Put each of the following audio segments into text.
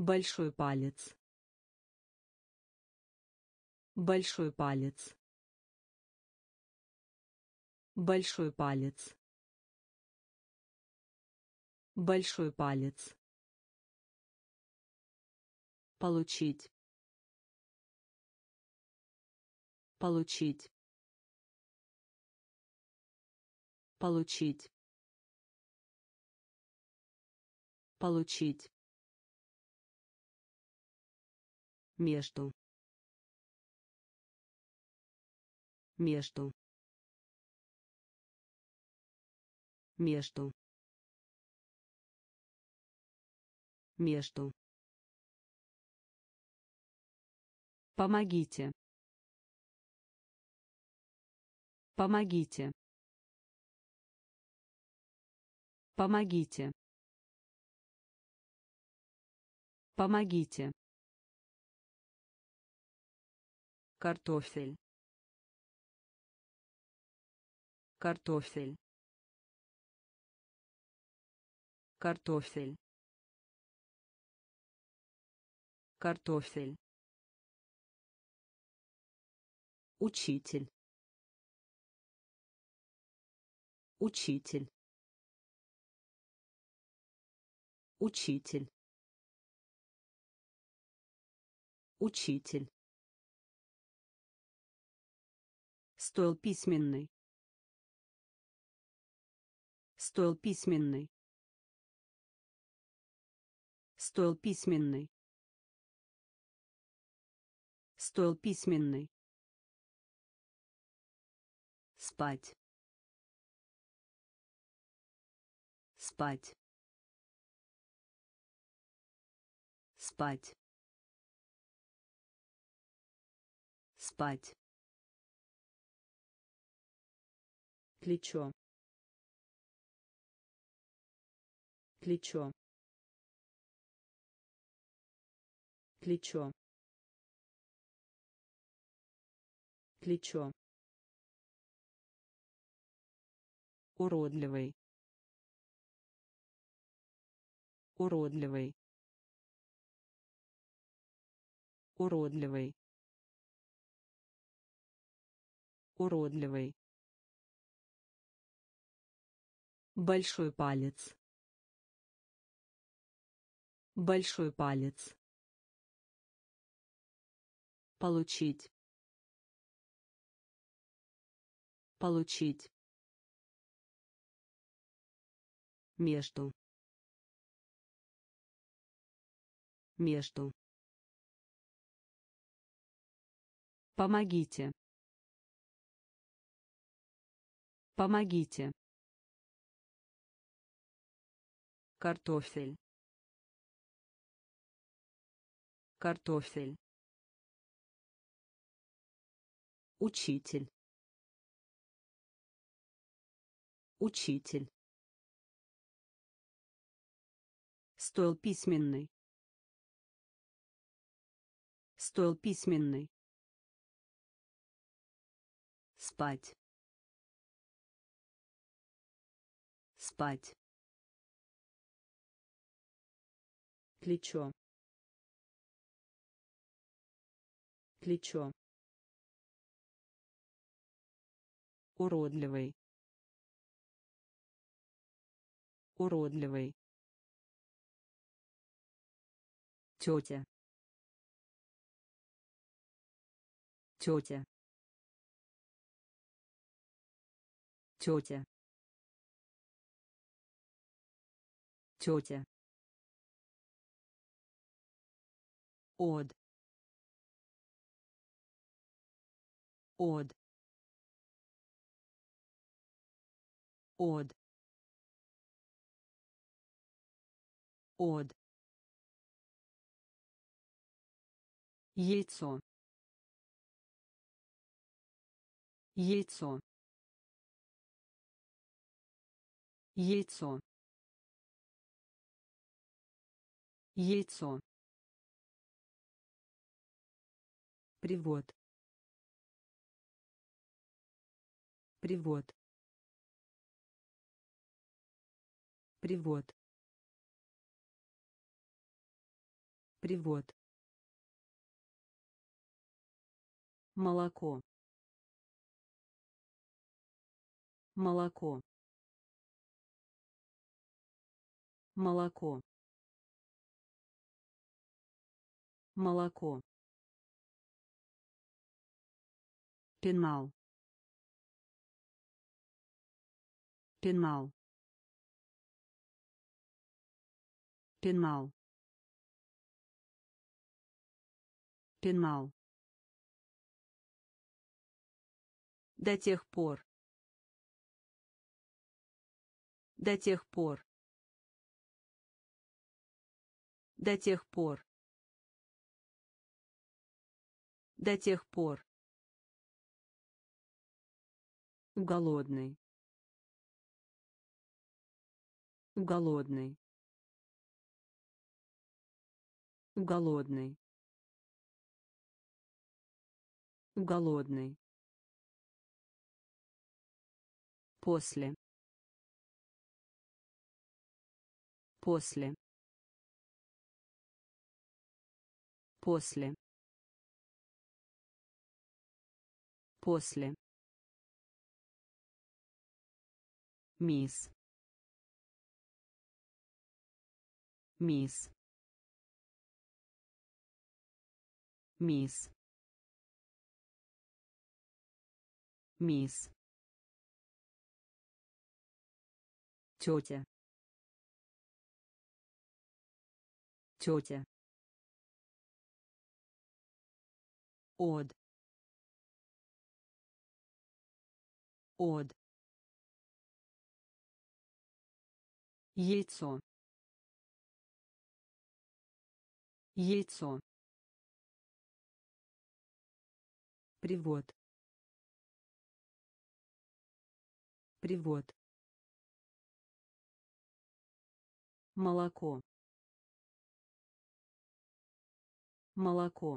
большой палец, большой палец, большой палец, большой палец, получить, получить, получить, получить, между, между, между, между, помогите, помогите, помогите, помогите, картофель, картофель, картофель, картофель, учитель, учитель, учитель, учитель, стол письменный, стол письменный, стол письменный, стол письменный, спать, спать, спать, спать, плечо, плечо, плечо, плечо, уродливый, уродливый, уродливый, уродливый, большой палец, большой палец, получить, получить, между, между, помогите, помогите, картофель, картофель, учитель, учитель, стол письменный, стол письменный, спать, спать, плечо, плечо, уродливый, уродливый, тетя, тетя, тетя, тетя, от, от, от, от, яйцо, яйцо, яйцо, яйцо, привод, привод, привод, Привод. Молоко. Молоко. Молоко. Молоко. Пенал. Пенал. Пенал. Пенал. До тех пор. До тех пор. До тех пор. До тех пор. Голодный. Голодный. Голодный. Голодный. После. После. После. После. Мисс. Мисс. Мисс. Мисс. Тетя. Тетя. Од. Од. Яйцо. Яйцо. Привод. Привод. Молоко. Молоко.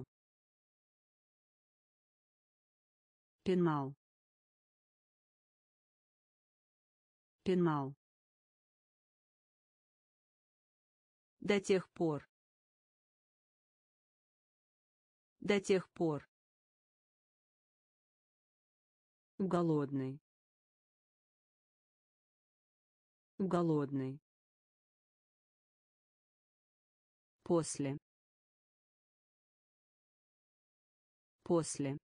Пенал. Пенал. До тех пор. До тех пор. Голодный. Голодный. После. После.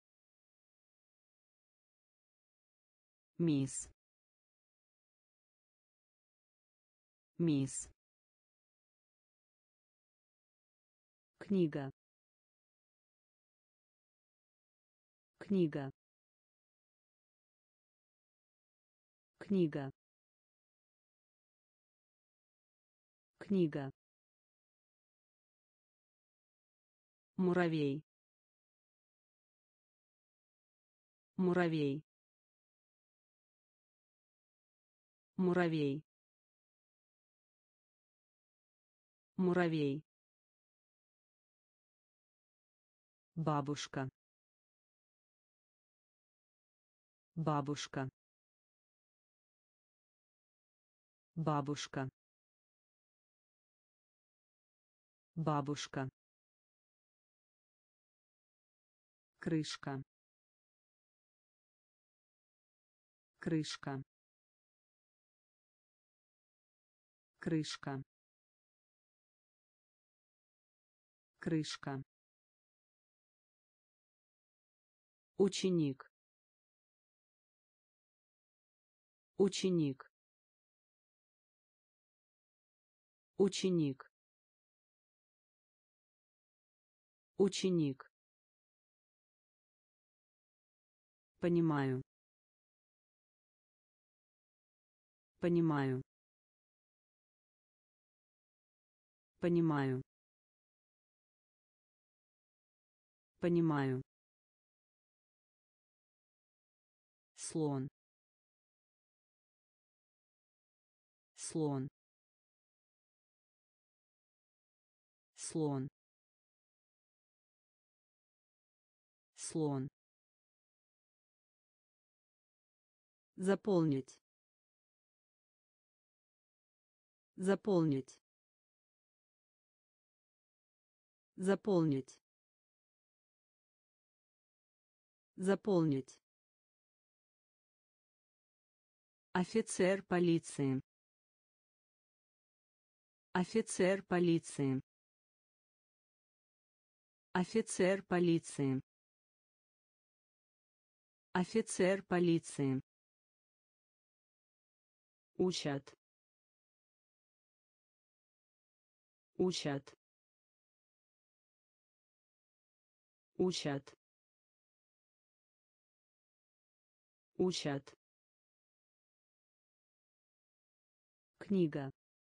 Мисс. Мисс. Книга. Книга. Книга. Книга. Муравей. Муравей. Муравей. Муравей. Бабушка. Бабушка. Бабушка. Бабушка. Крышка. Крышка. Крышка. Крышка. Ученик. Ученик. Ученик. Ученик. Понимаю. Понимаю. Понимаю. Понимаю. Слон. Слон. Слон. Слон. Заполнить. Заполнить. Заполнить. Заполнить. Офицер полиции. Офицер полиции. Офицер полиции. Офицер полиции. Учат. Учат. Учат. Учат. Книга.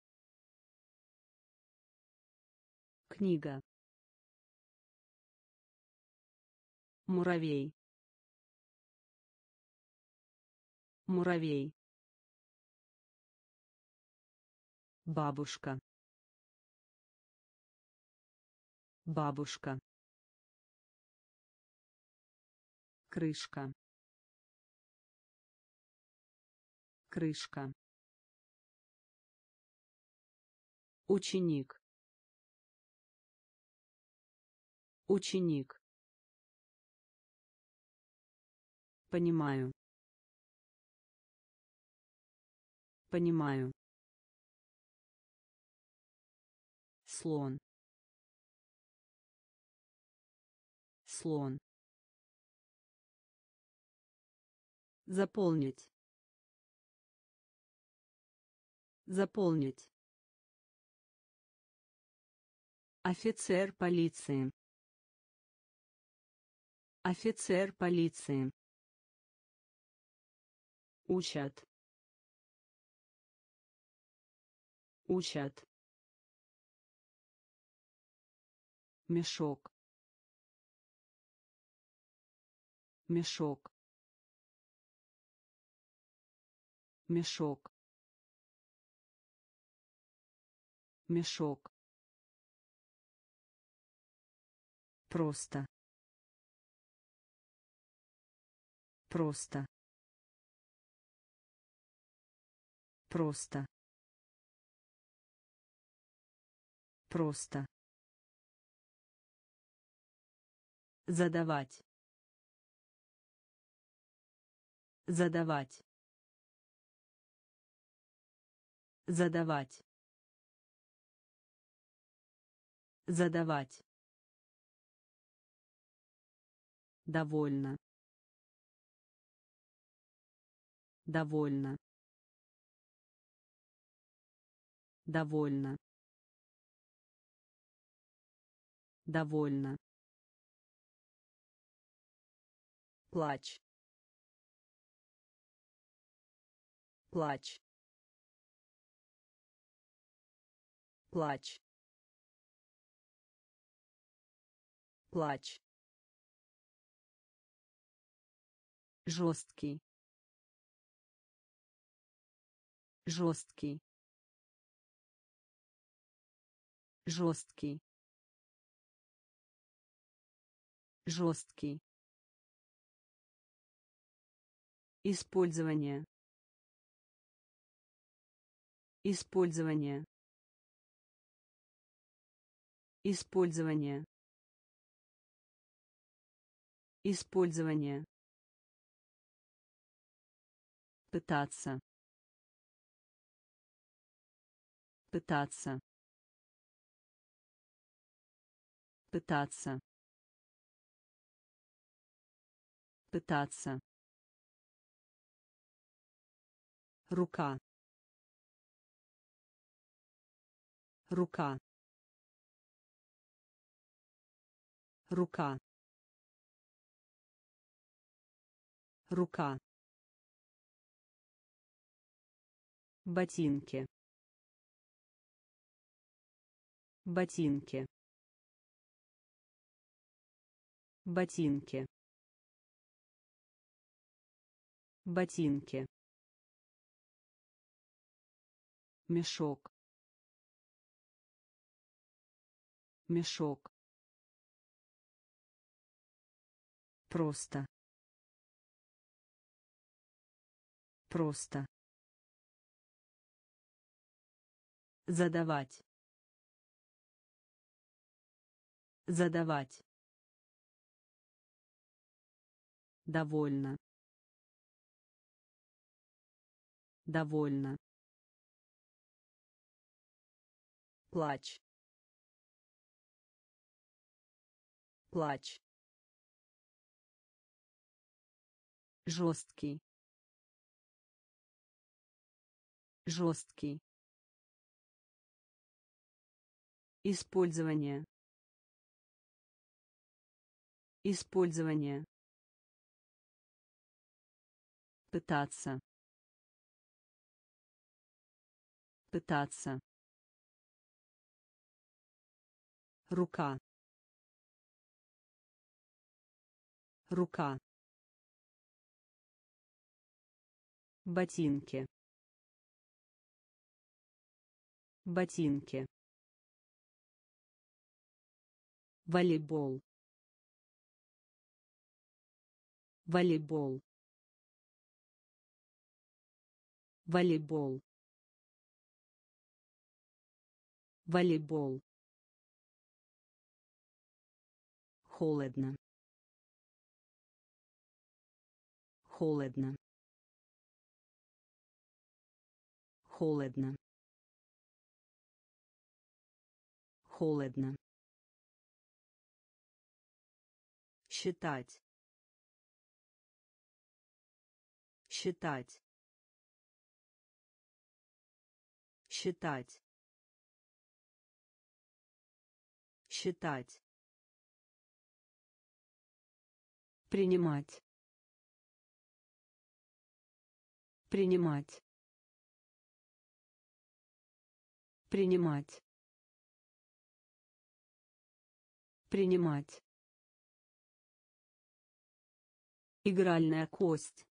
Книга. Муравей. Муравей. Бабушка. Бабушка. Крышка. Крышка. Ученик. Ученик. Понимаю. Понимаю. Слон. Слон. Заполнить. Заполнить. Офицер полиции. Офицер полиции. Учат. Учат. Мешок. Мешок. Мешок. Мешок. Просто. Просто. Просто. Просто. Задавать. Задавать. Задавать. Задавать. Довольно. Довольно. Довольно. Довольно. Плач. Плач. Плач. Плач. Жесткий. Жесткий. Жесткий. Жесткий. Использование. Использование. Использование. Использование. Пытаться. Пытаться. Пытаться. Пытаться. Рука. Рука. Рука. Рука. Ботинки. Ботинки. Ботинки. Ботинки. Мешок. Мешок. Просто. Просто. Задавать. задавать, довольно, довольно, плач, плач, жесткий, жесткий, использование, использование, пытаться, пытаться, рука, рука, ботинки, ботинки, волейбол, волейбол, волейбол, волейбол, холодно, холодно, холодно, холодно, считать, считать, считать, считать, принимать, принимать, принимать, принимать, игральная кость,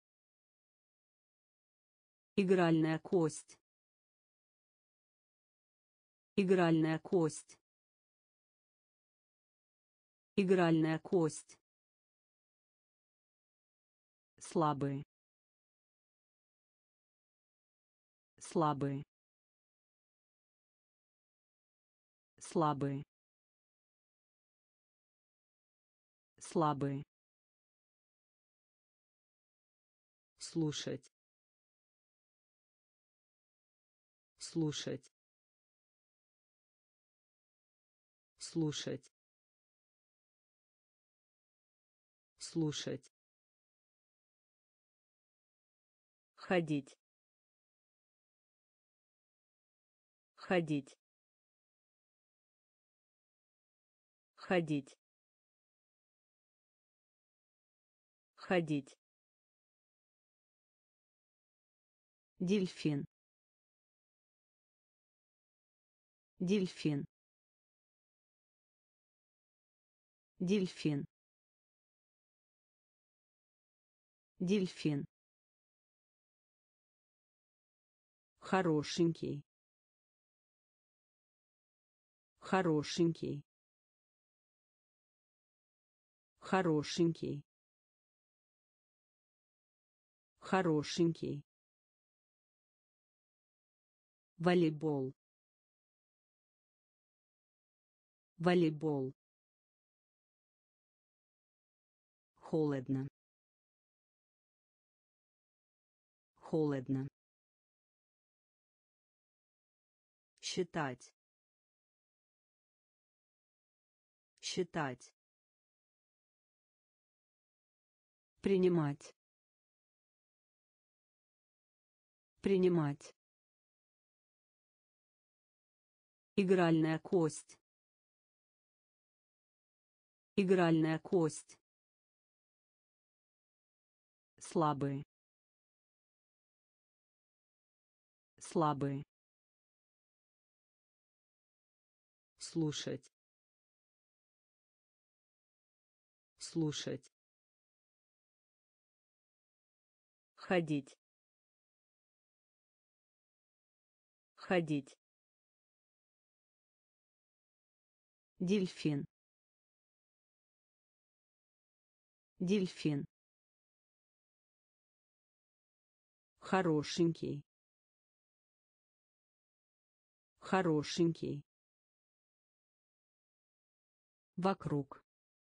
игральная кость, игральная кость, игральная кость, слабый, слабый, слабый, слабый, слушать, слушать, слушать, слушать, ходить, ходить, ходить, ходить, дельфин, дельфин, дельфин, дельфин, хорошенький, хорошенький, хорошенький, хорошенький, волейбол, волейбол, холодно, холодно, считать, считать, принимать, принимать, игральная кость, игральная кость, слабый, слабый, слушать, слушать, ходить, ходить, дельфин, дельфин, хорошенький, хорошенький, Вокруг.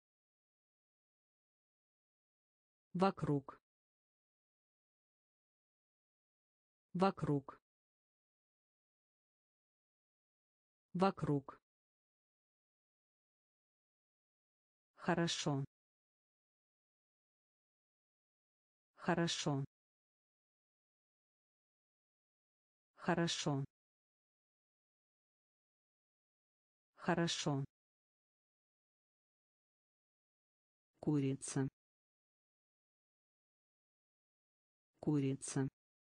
Вокруг. Вокруг. Вокруг. Хорошо. Хорошо. Хорошо. Хорошо. Курица. Курица.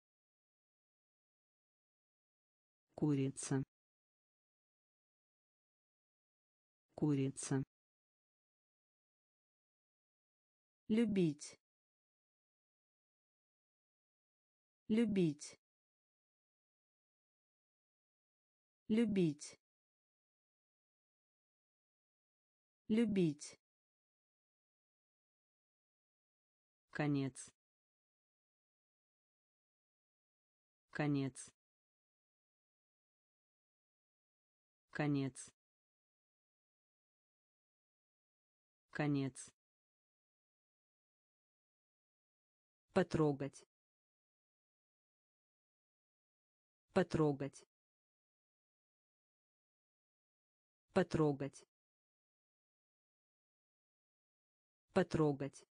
Курица. Курица. Любить. Любить. Любить. Любить. Конец. Конец. Конец. Конец. Потрогать. Потрогать. Потрогать. Потрогать.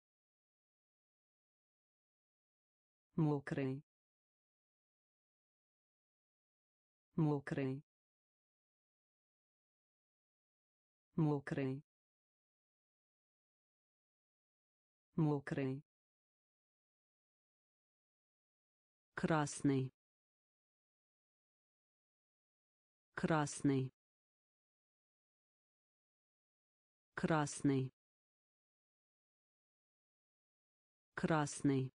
Мокрый. Мокрый. Мокрый. Мокрый. Красный. Красный. Красный. Красный.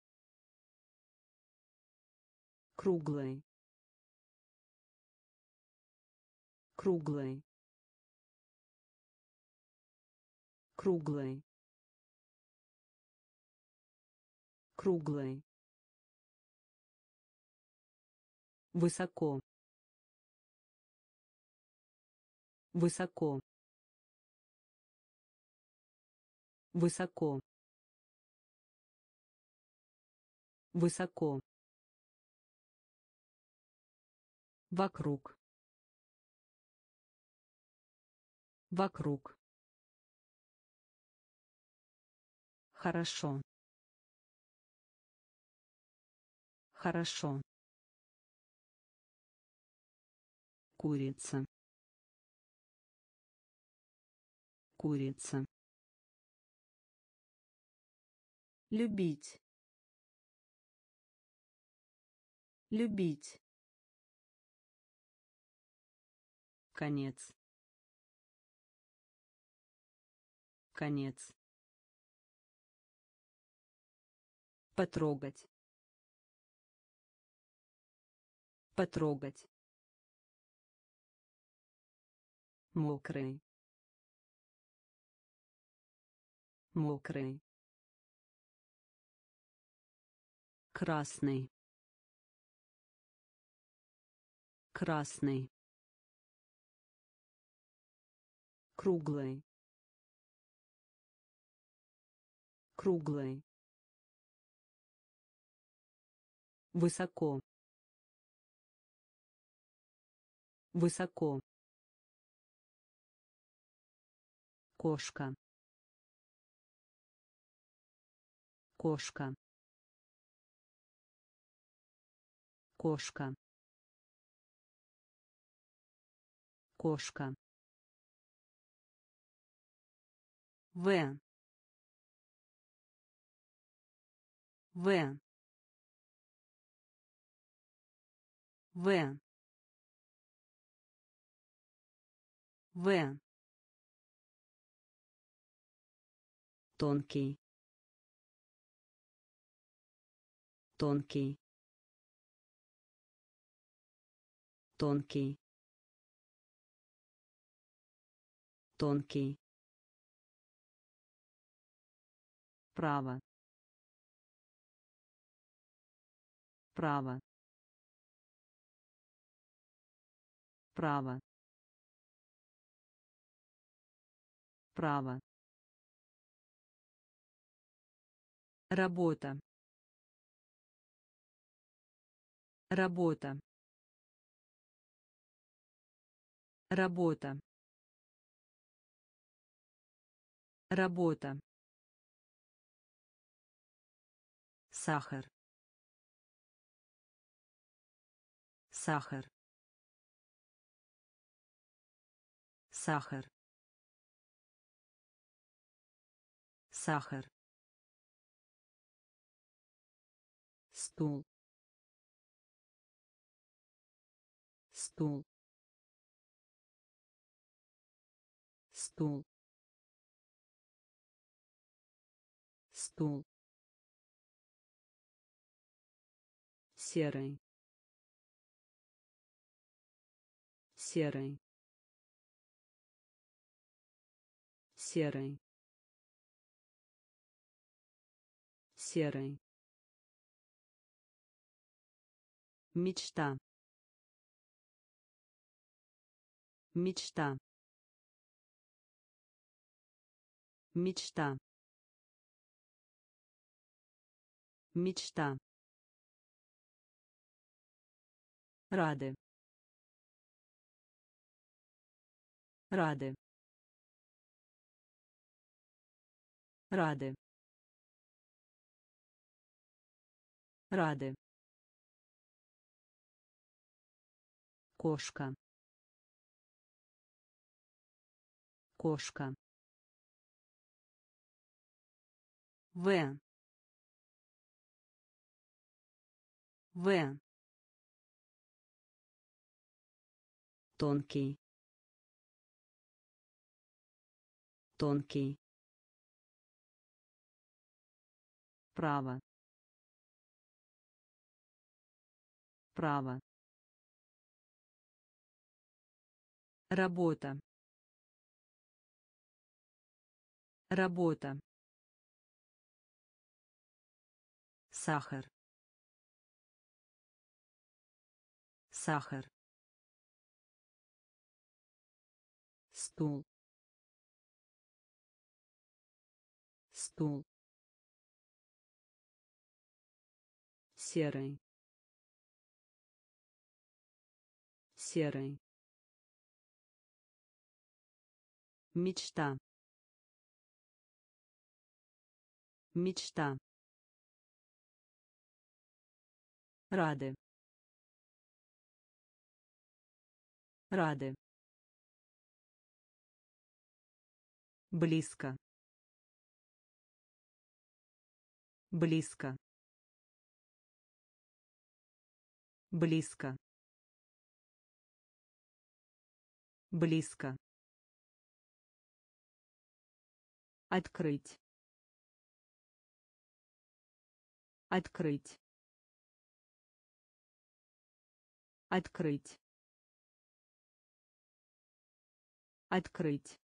Круглый. Круглый. Круглый. Круглый. Высоко. Высоко. Высоко. Высоко. Вокруг. Вокруг. Хорошо. Хорошо. Курица. Курица. Любить. Любить. Конец. Конец. Потрогать. Потрогать. Мокрый. Мокрый. Красный. Красный. Круглый. Круглый. Высоко. Высоко. Кошка. Кошка. Кошка. Кошка. В. В. В. В. Тонкий. Тонкий. Тонкий. Тонкий. Право. Право. Право. право, работа, работа, работа, работа, сахар, сахар, сахар, сахар, стул, стул, стул, стул, серый, серый, серый, серый, мечта, мечта, мечта, мечта, рады, рады, рады, рады, кошка, кошка, В, В, тонкий, тонкий, право, право, работа, работа, сахар, сахар, стул, стул, серый, серый, мечта, мечта, рады, рады, близко, близко, близко, близко, открыть, открыть, открыть, открыть,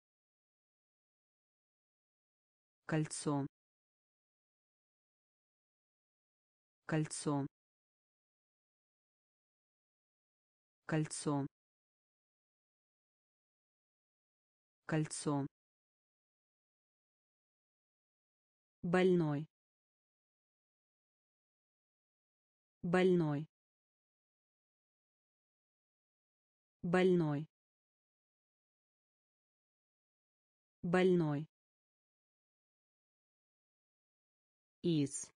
кольцо, кольцо, кольцо, кольцо, больной, больной, больной, больной, из,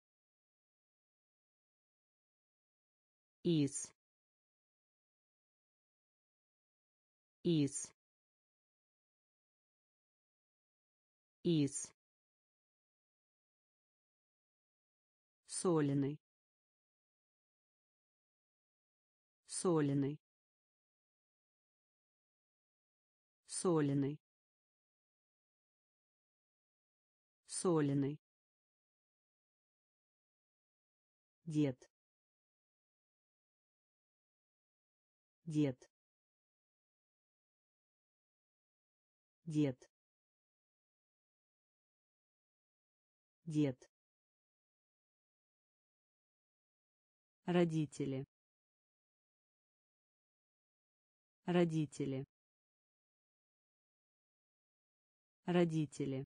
из, из, из, соленый, соленый, соленый, соленый, дед, дед, дед, дед, родители, родители, Родители.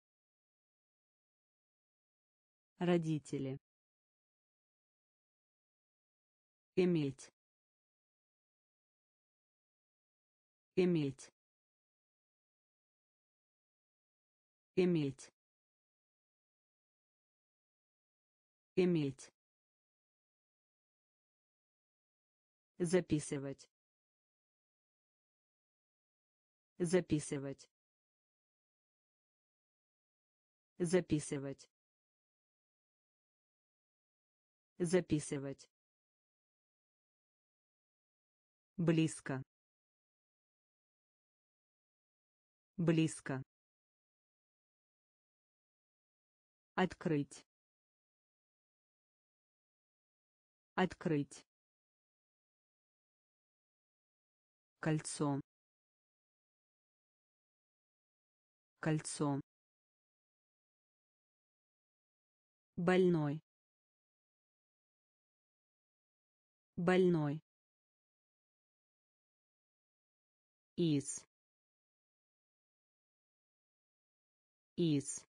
Родители. Иметь. Иметь. Иметь. Иметь. Записывать. Записывать. Записывать. Записывать. Близко. Близко. Открыть. Открыть. Кольцо. Кольцо. Больной. Больной. Из. Из.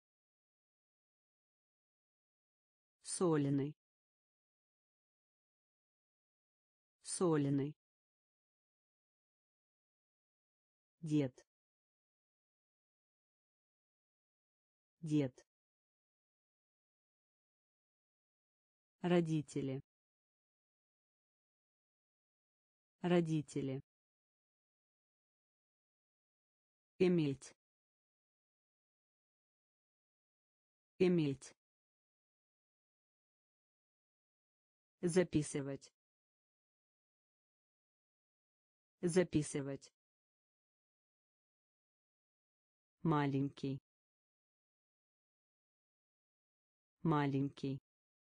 Соленый. Соленый. Дед. Дед. Родители. Родители. Иметь. Иметь. Записывать. Записывать. Маленький. Маленький.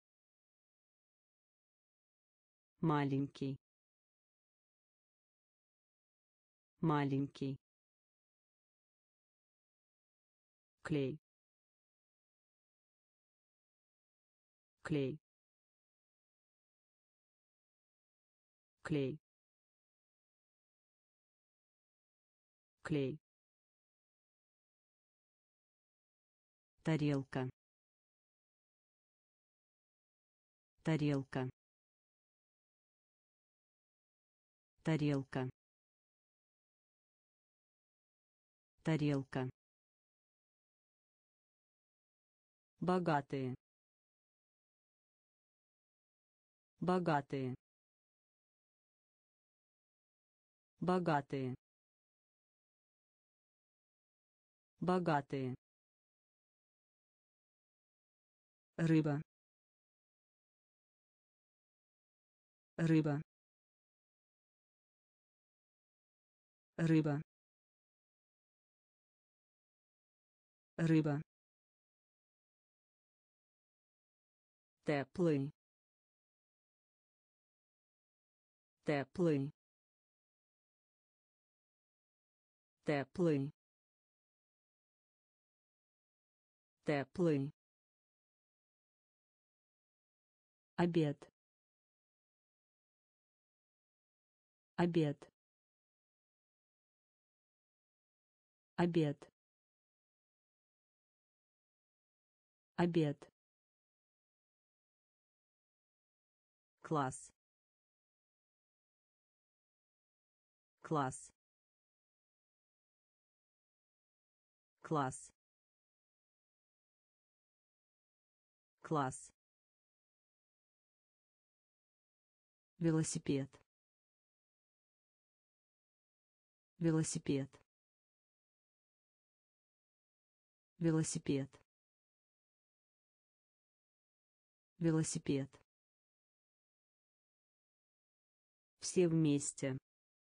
Маленький. Маленький. Клей. Клей. Клей. Клей. Тарелка. Тарелка. Тарелка. Тарелка. Богатые. Богатые. Богатые. Богатые. Рыба. Рыба. Рыба. Рыба. Теплый. Теплый. Теплый. Теплый. Обед. Обед. Обед. Обед. Класс. Класс. Класс. Класс. Велосипед. Велосипед. Велосипед. Велосипед. Все вместе.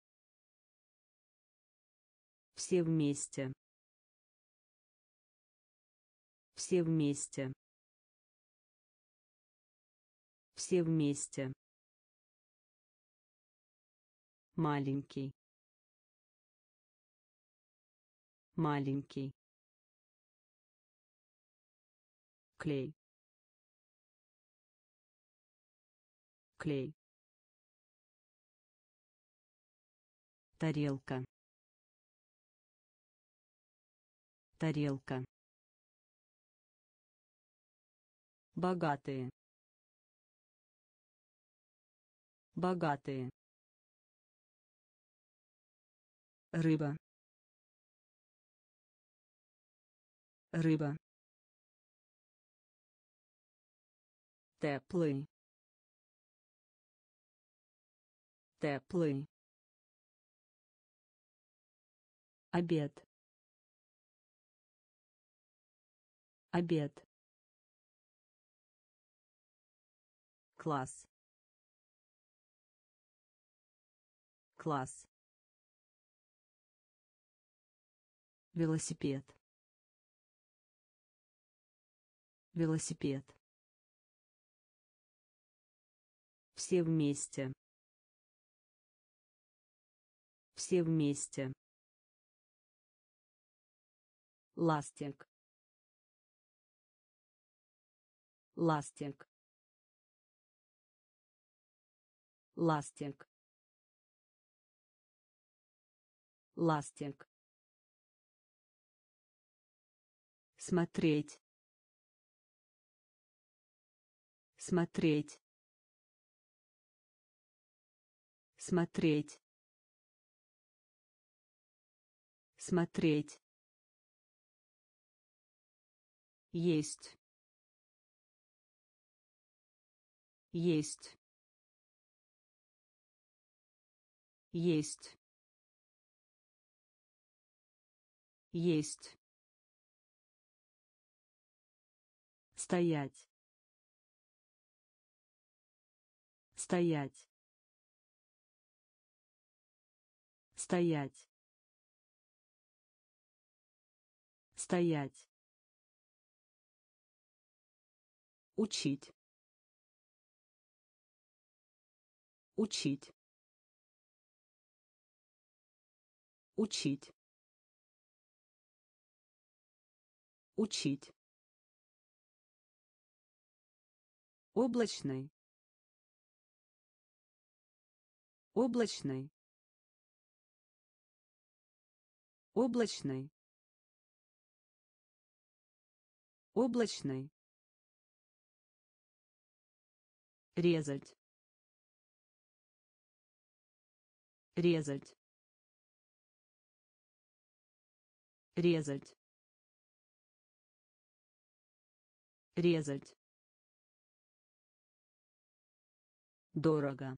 Все вместе. Все вместе. Все вместе. Маленький. Маленький. Клей. Клей. Тарелка. тарелка, богатые, богатые, рыба, рыба, теплый, теплый, обед, обед, класс, класс, велосипед, велосипед, все вместе, все вместе, ластик, ластик, ластик, ластик, смотреть, смотреть, смотреть, смотреть, есть, есть, есть, есть, стоять, стоять, стоять, стоять, учить, учить, учить, учить, облачный, облачный, облачный, облачный, резать, резать, резать, резать, дорого,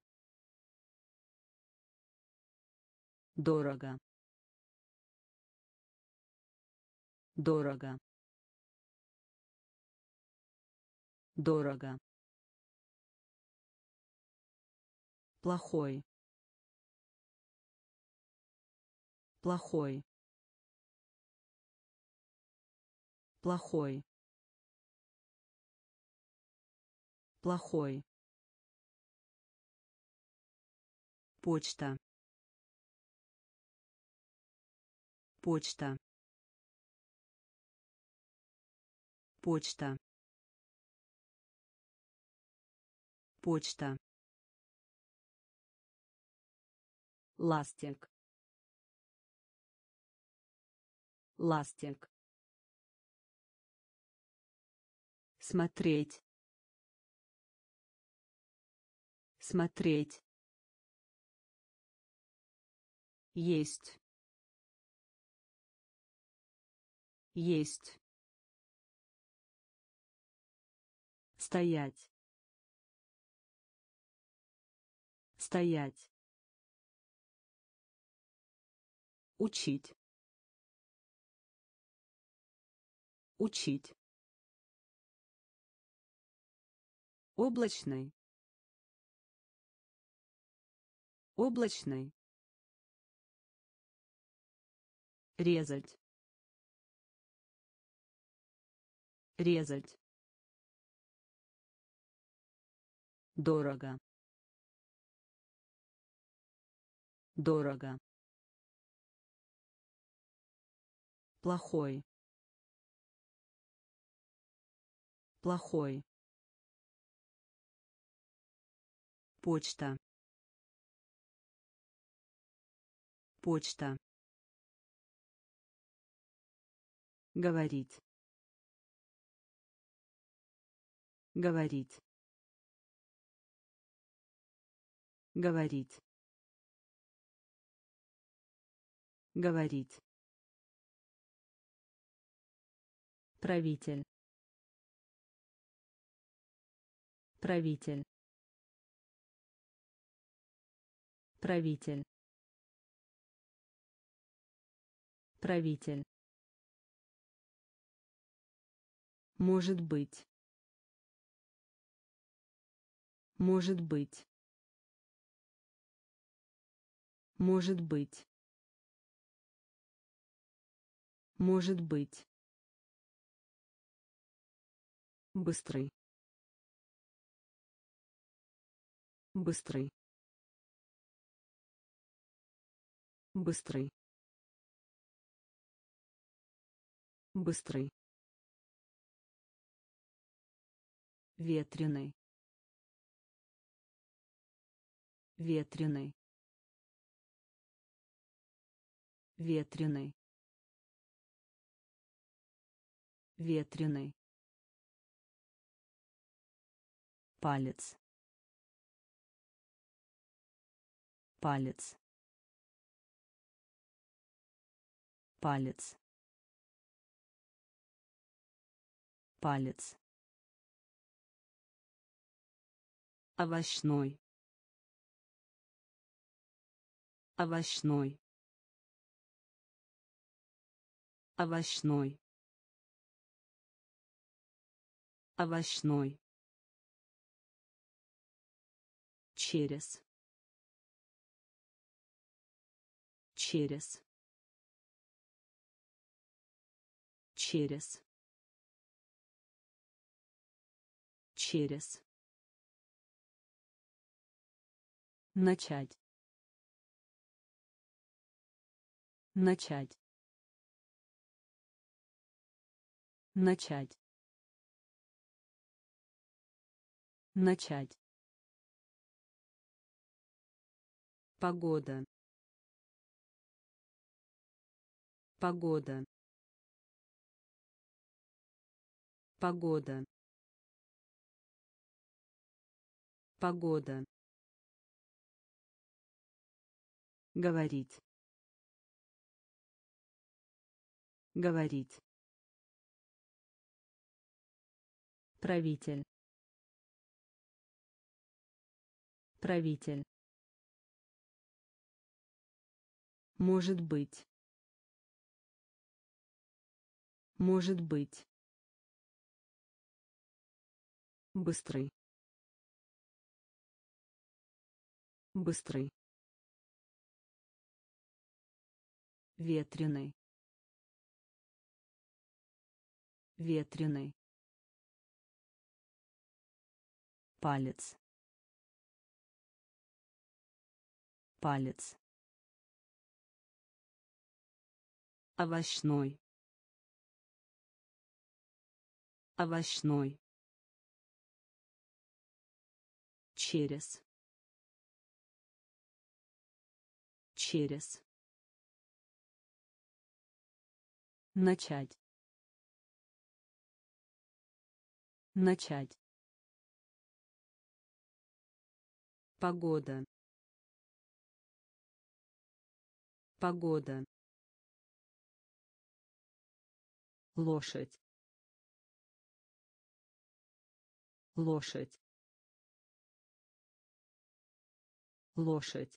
дорого, дорого, дорого, плохой, плохой, плохой, плохой, почта, почта, почта, почта, ластик, ластик, смотреть, смотреть, есть, есть, стоять, стоять, учить, учить, облачный, облачный, резать, резать, дорого, дорого, плохой, плохой, почта, почта, говорить, говорить, говорить, говорить, правитель, правитель, правитель, правитель, может быть, может быть, может быть, может быть, быстрый, быстрый, быстрый, быстрый, ветреный, ветреный, ветреный, ветреный, палец, палец, палец, палец, овощной, овощной, овощной, овощной, через, через, через, через, начать, начать, начать, начать, погода, погода, погода, погода, говорить, говорить, правитель, правитель, может быть, может быть, быстрый, быстрый, ветреный, ветреный, палец, палец, овощной, овощной, через, через, начать, начать, погода, погода, лошадь, лошадь, лошадь,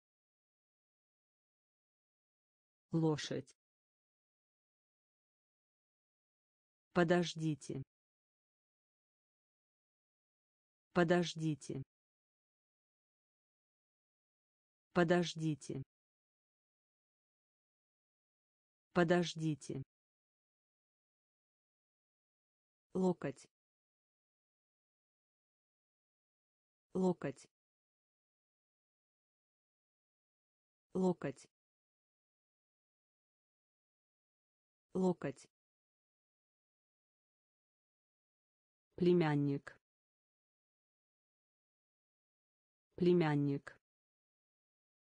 лошадь, подождите, подождите, подождите, подождите, локоть, локоть, локоть, локоть, племянник, племянник,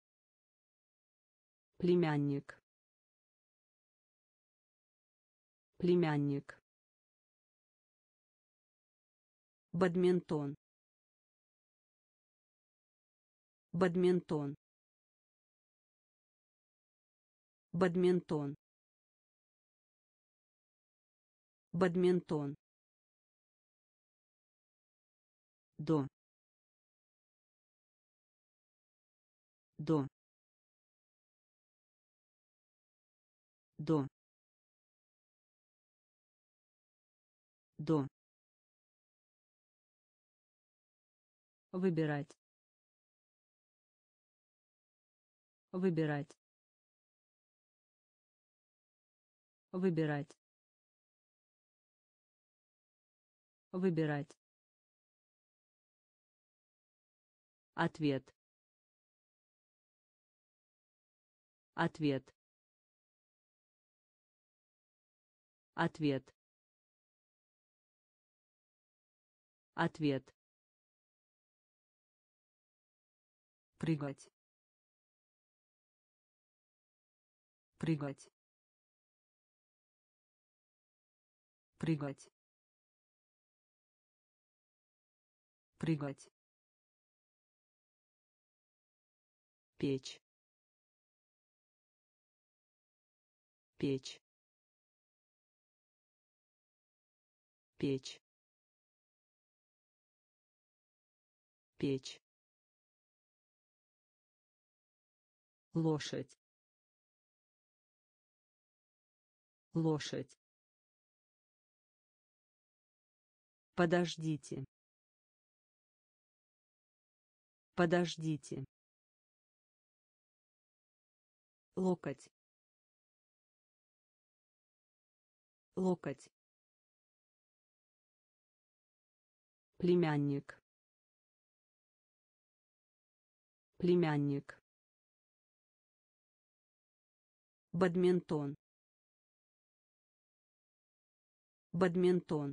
племянник, Племянник. Бадминтон. Бадминтон. Бадминтон. Бадминтон. До. До. До. До. Выбирать. Выбирать. Выбирать. Выбирать. Ответ. Ответ. Ответ. Ответ. Прыгать. Прыгать. Прыгать. Прыгать. Печь. Печь. Печь. Печь. Лошадь. Лошадь. Подождите. Подождите. Локоть. Локоть. Племянник. Племянник. Бадминтон. Бадминтон.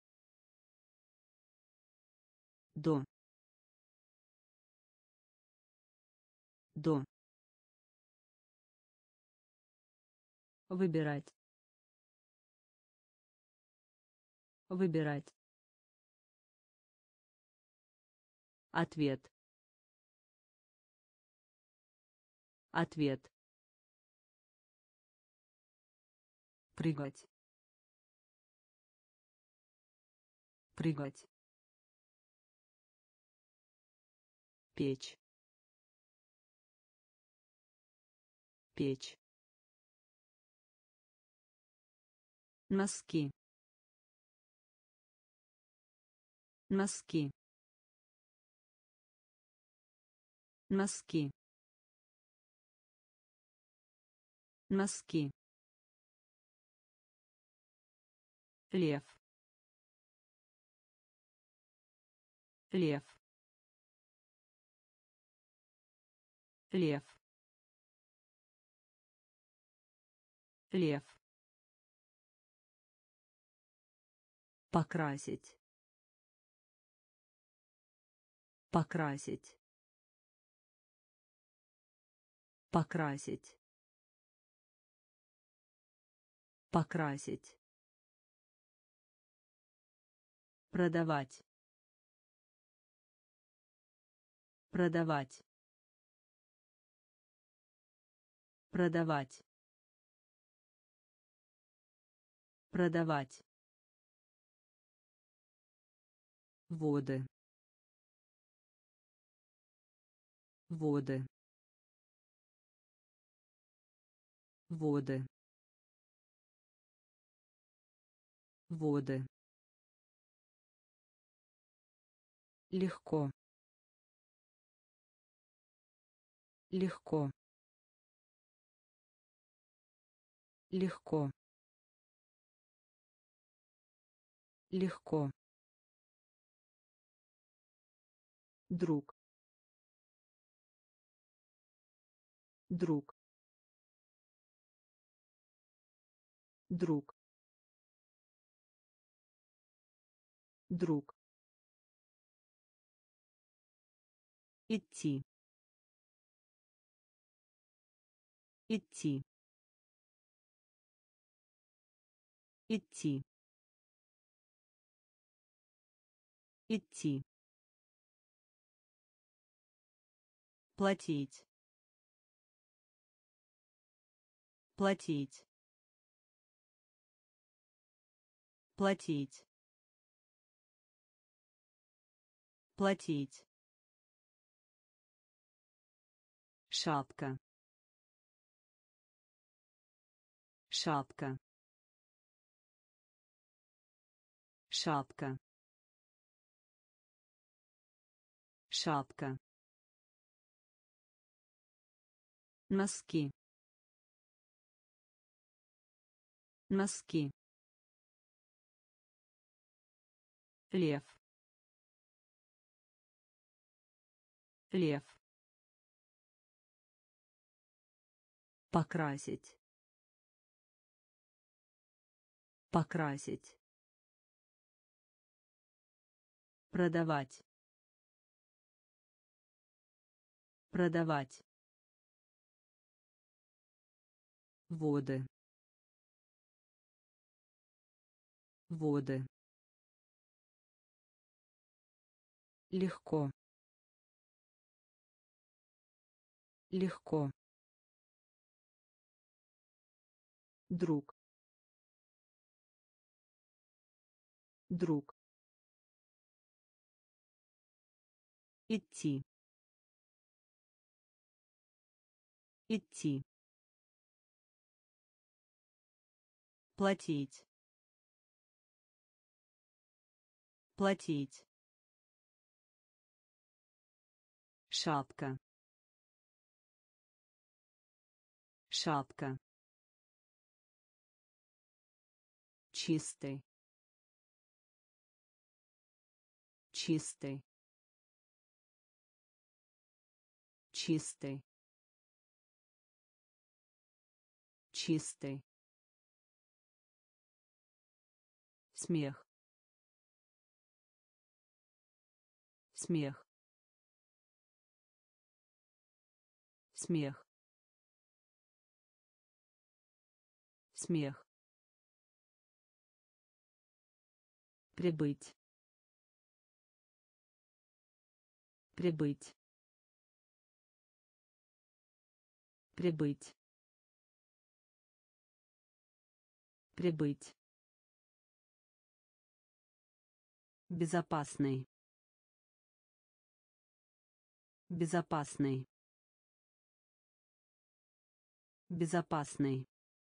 До. До. Выбирать. Выбирать. Ответ. Ответ. Прыгать. Прыгать. Печь. Печь. Носки. Носки. Носки. Носки. Лев. Лев. Лев. Лев. Покрасить. Покрасить. Покрасить. Покрасить. Продавать. Продавать. Продавать. Продавать. Воды. Воды. Воды. Воды. Легко. Легко. Легко. Легко. Друг. Друг. Друг. Друг. Идти. Идти. идти, идти, платить, платить, платить, платить, шапка, шапка, шапка, шапка, носки, носки, лев, лев, покрасить, покрасить, продавать, продавать, воды, воды, легко, легко, друг, друг, идти, идти, платить, платить, шапка, шапка, чистый, чистый, чистый, чистый, смех, смех, смех, смех, прибыть, прибыть, прибыть, прибыть, безопасный, безопасный, безопасный,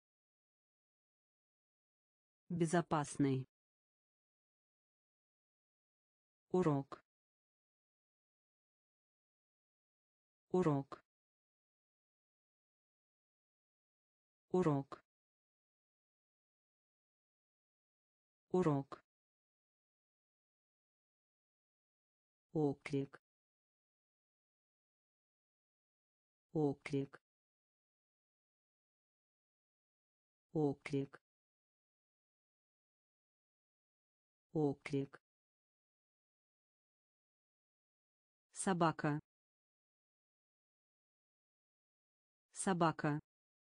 безопасный, урок, урок, урок, урок, оклик, оклик, оклик, оклик, собака, собака,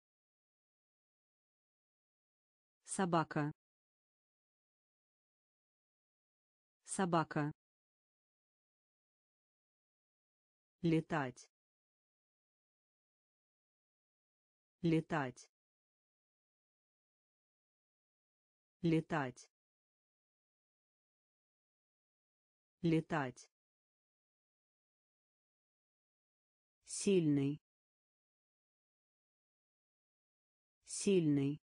собака, собака, летать, летать, летать, летать, сильный, сильный,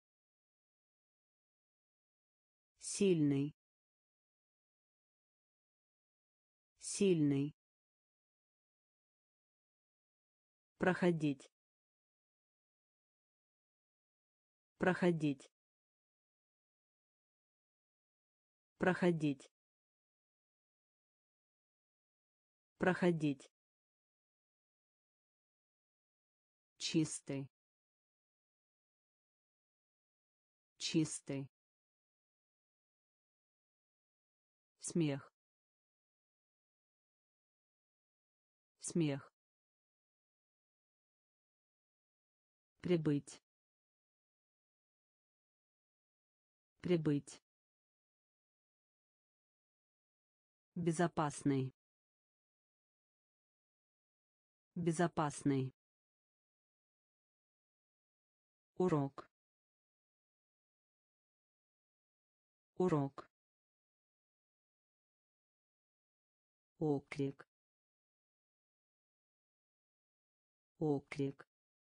сильный, сильный, проходить, проходить, проходить, проходить, чистый, чистый, смех, смех, прибыть, Прибыть. Безопасный. Безопасный. Урок. Урок. Оклик. Оклик.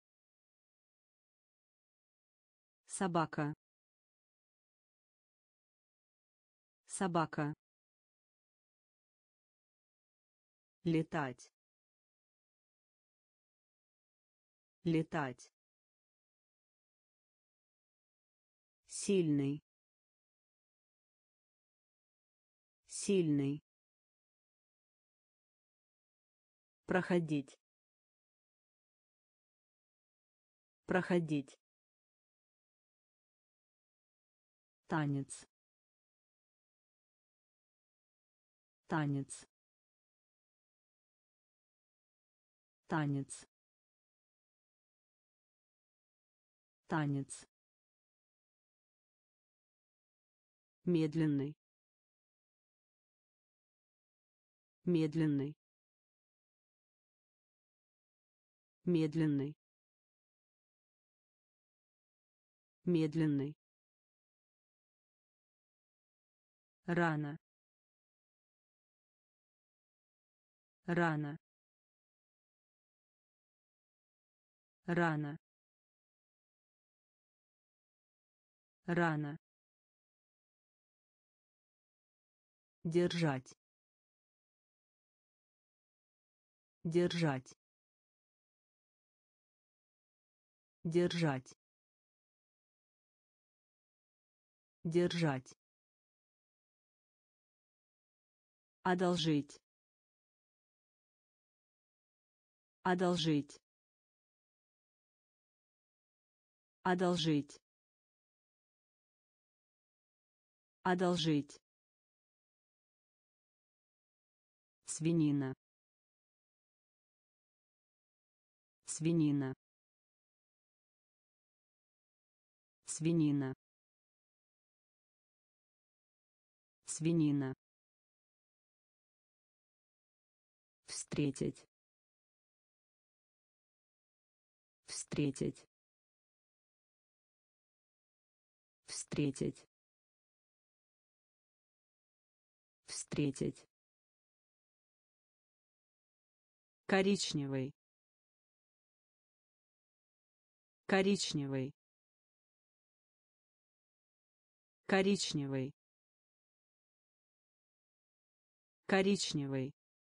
Собака. Собака. Летать. Летать. Сильный. Сильный. Проходить. Проходить. Танец. Танец. Танец. Танец. Медленный. Медленный. Медленный. Медленный. Рано. Рано. Рано. Рано. Держать. Держать. Держать. Держать. Одолжить. Одолжить. Одолжить. Одолжить. Свинина. Свинина. Свинина. Свинина. Встретить. Встретить. Встретить. Встретить. Коричневый. Коричневый. Коричневый. Коричневый.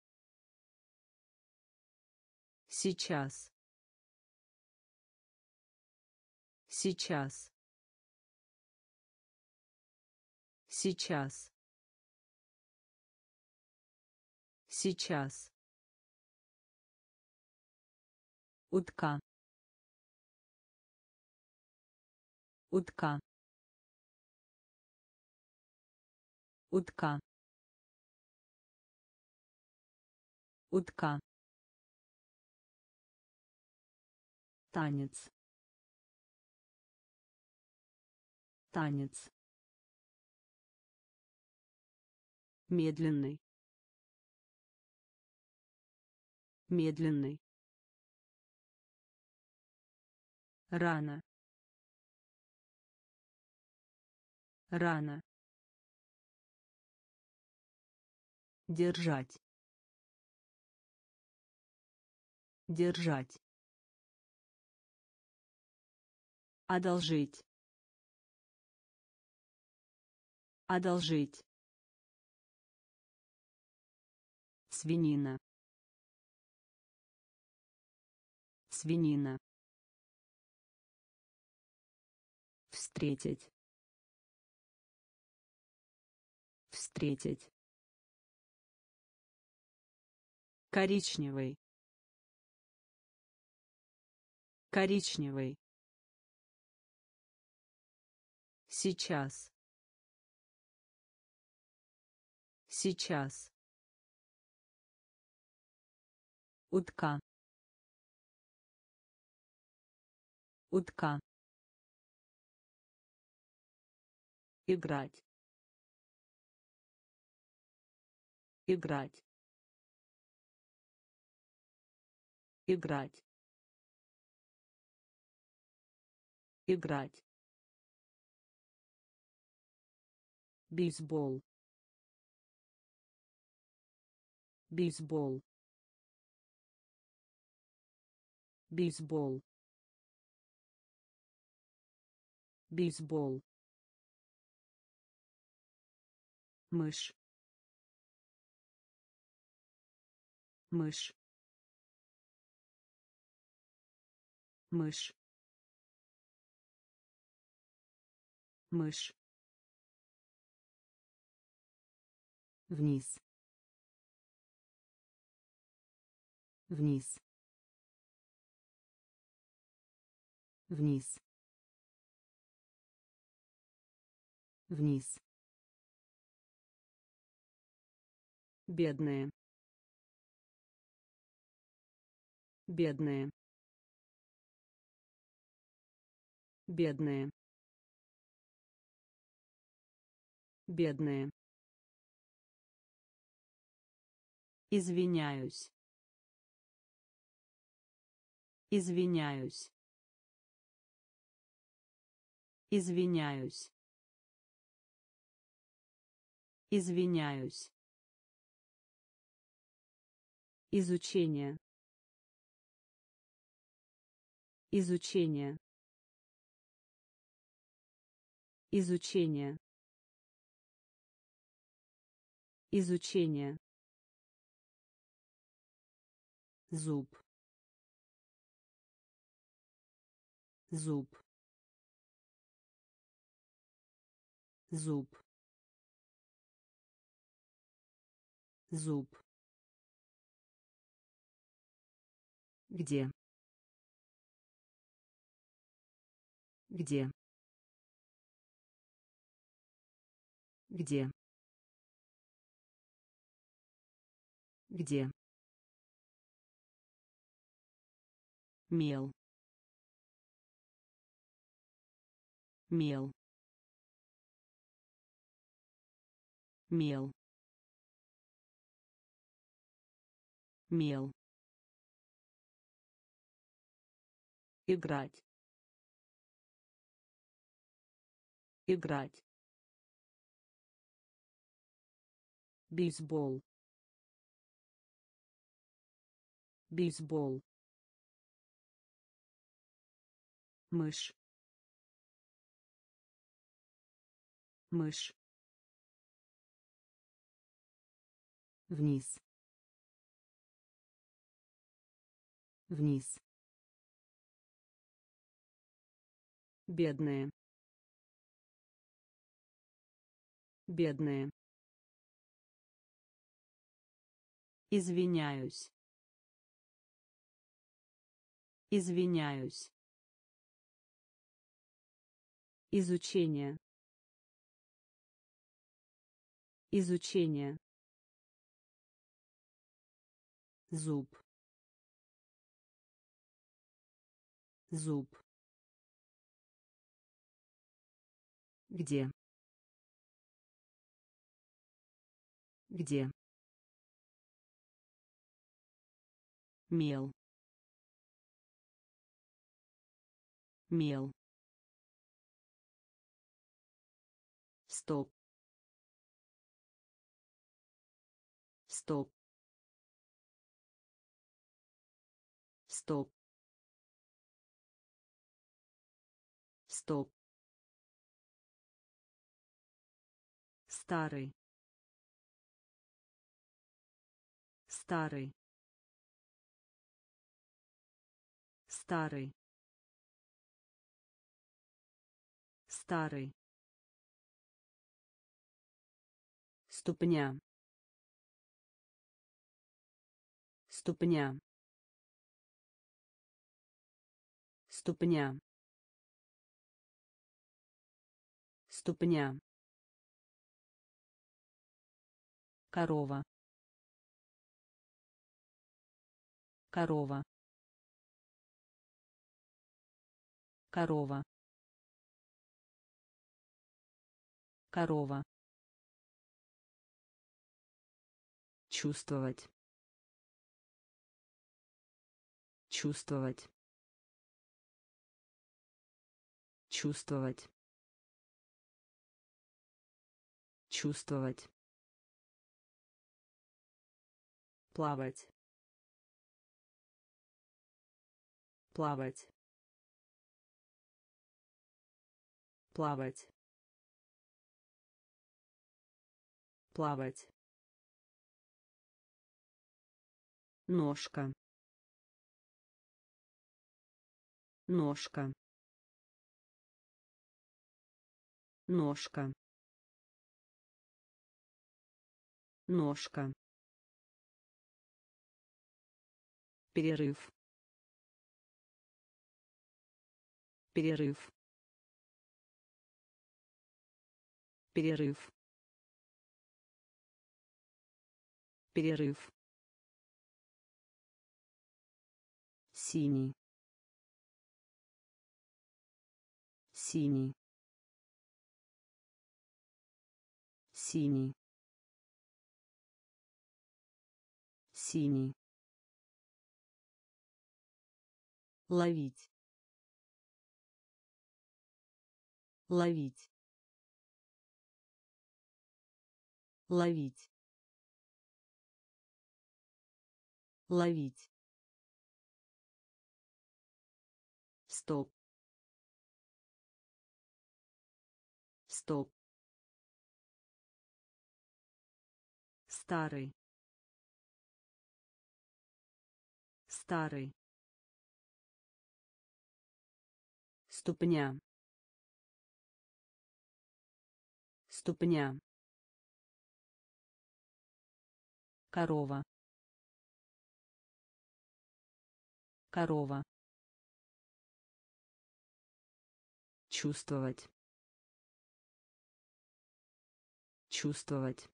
Сейчас. Сейчас. Сейчас. Сейчас. Утка. Утка. Утка. Утка. Танец. Танец. Медленный. Медленный. Рано. Рано. Держать. Держать. Одолжить. Одолжить. Свинина. Свинина. Встретить. Встретить. Коричневый. Коричневый. Сейчас. Сейчас. Утка. Утка. играть, играть, играть, играть, бейсбол, бейсбол, бейсбол, бейсбол, мышь, мышь, мышь, мышь, вниз, вниз, вниз, вниз, бедные, бедные, бедные, бедные, извиняюсь, извиняюсь, извиняюсь, извиняюсь, изучение, изучение, изучение, изучение, зуб, зуб, зуб, зуб, где, где, где, где, мел, мел, мел, мел, играть, играть, бейсбол, бейсбол, мышь, мышь, вниз, вниз, бедные, бедные, извиняюсь, извиняюсь, изучение, изучение, зуб, зуб, где, где, мел, мел, стоп, стоп, стоп, стоп, старый, старый, старый, старый, ступня, ступня, ступня, ступня, корова, корова, корова, корова, чувствовать, чувствовать, чувствовать, чувствовать, плавать, плавать, плавать, плавать, ножка, ножка, ножка, ножка, перерыв, перерыв, перерыв, перерыв, синий, синий, синий, синий, ловить, ловить, ловить, ловить, стоп, стоп, старый, старый, ступня, ступня, корова, корова, чувствовать, чувствовать,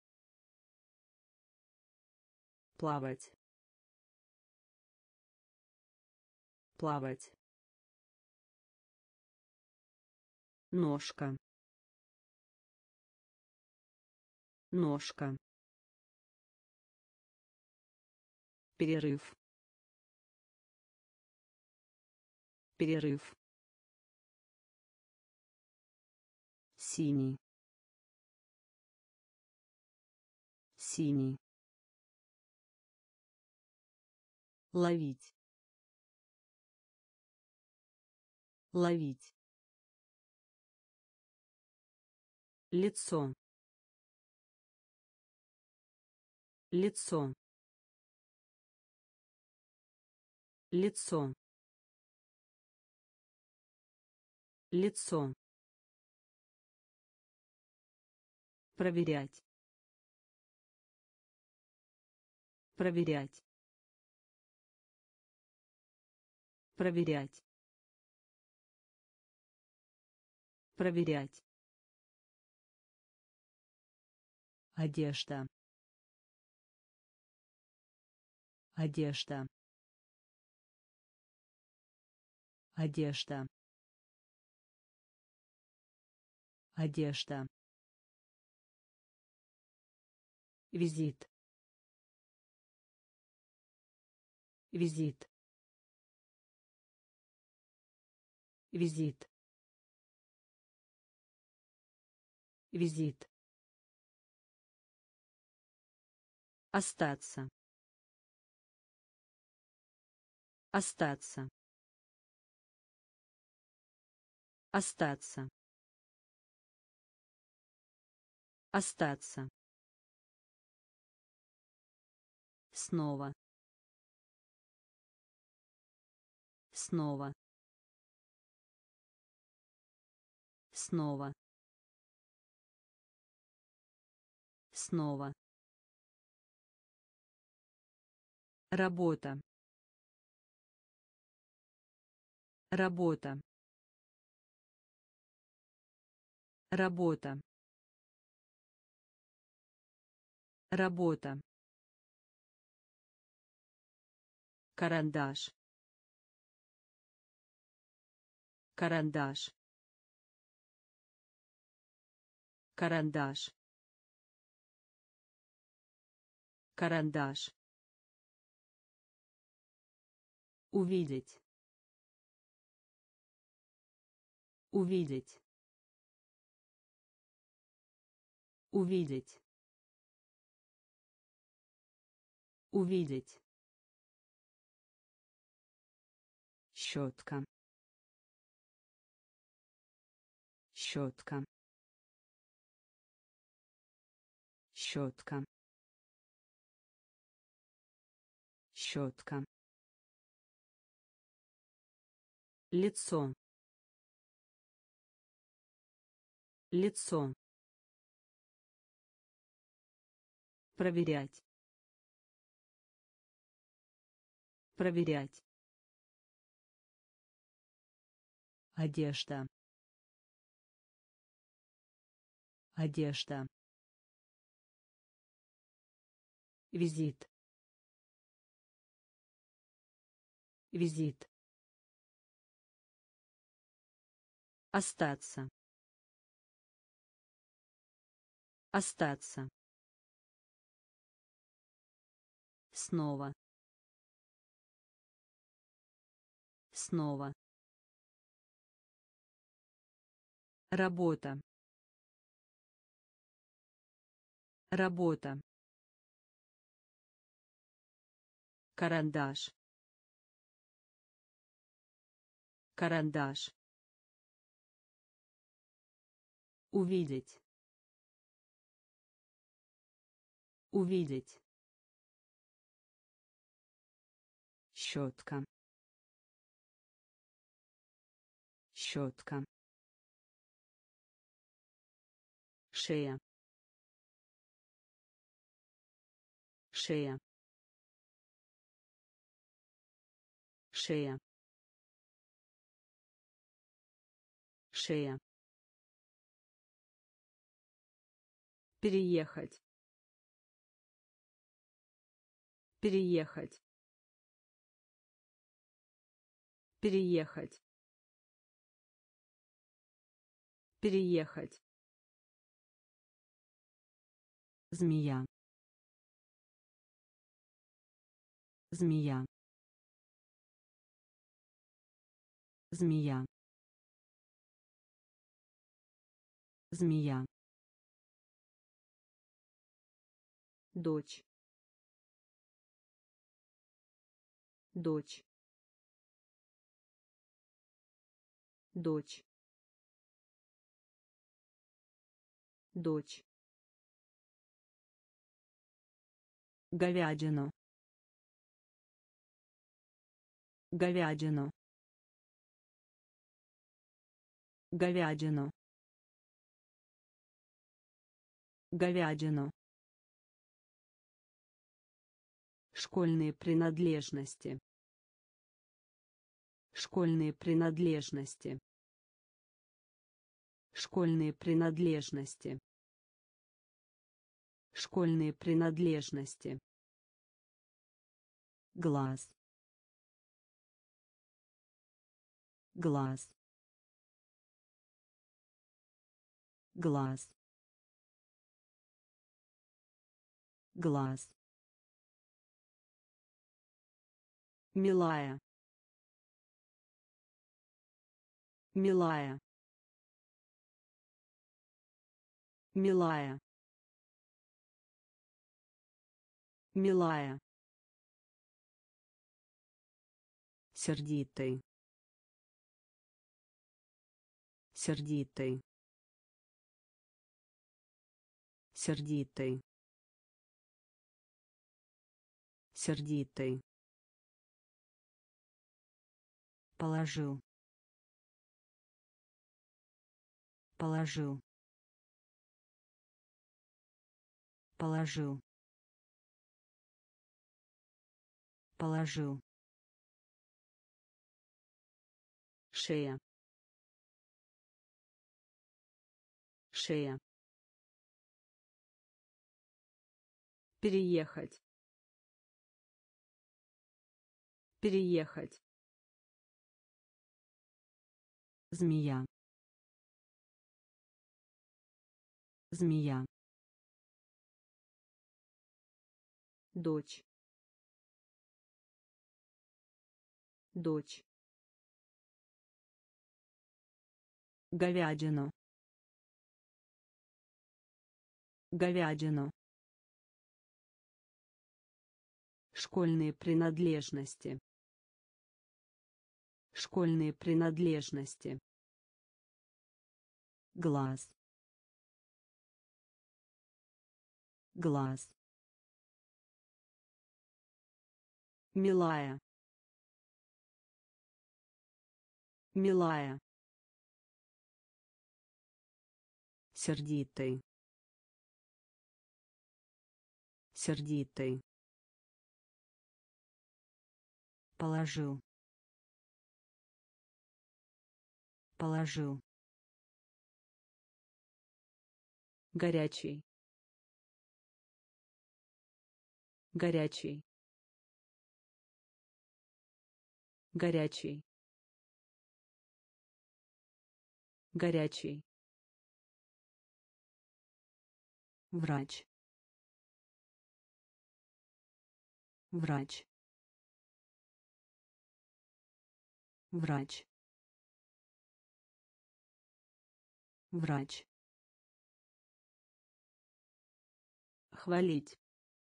плавать, плавать, ножка, ножка, перерыв, перерыв, синий, синий, ловить, ловить, лицо, лицо, лицо, лицо, проверять, проверять, проверять, проверять, одежда, одежда, одежда, одежда, визит, визит, визит, визит, остаться, остаться, остаться, остаться, снова, снова, снова, снова, работа, работа, работа, работа, карандаш, карандаш, карандаш, карандаш, увидеть, увидеть, увидеть, увидеть, щетка, щетка, щетка, щетка, лицо, лицо, проверять, проверять, одежда, одежда, визит, визит, остаться, остаться, снова, снова, работа, работа, карандаш, карандаш, увидеть, увидеть, щетка, щетка, шея, шея, шея, шея, переехать, переехать, переехать, переехать, змея, змея, змея, змея, дочь, дочь, дочь, дочь, говядину, говядину, говядину, говядину, школьные принадлежности, школьные принадлежности, школьные принадлежности, школьные принадлежности, глаз, глаз, глаз, глаз, милая, милая, милая, милая, сердитый, сердитый, сердитый, сердитый, положил, положил, положил, положил, шея, шея, переехать, переехать, змея, змея, дочь, дочь, говядину, говядину, школьные принадлежности, школьные принадлежности, глаз, глаз, милая, милая, сердитый, сердитый, положил, положил, горячий, горячий, горячий, горячий, врач, врач, врач, врач, хвалить,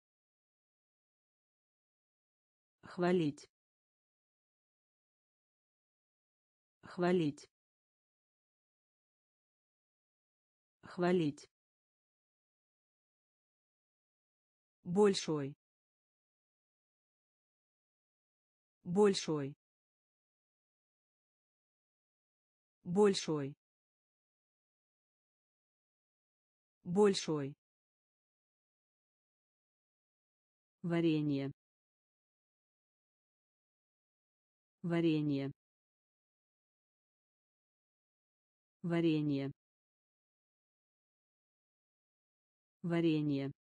хвалить, хвалить, хвалить, большой, большой, большой, большой, варенье, варенье, варенье, варенье,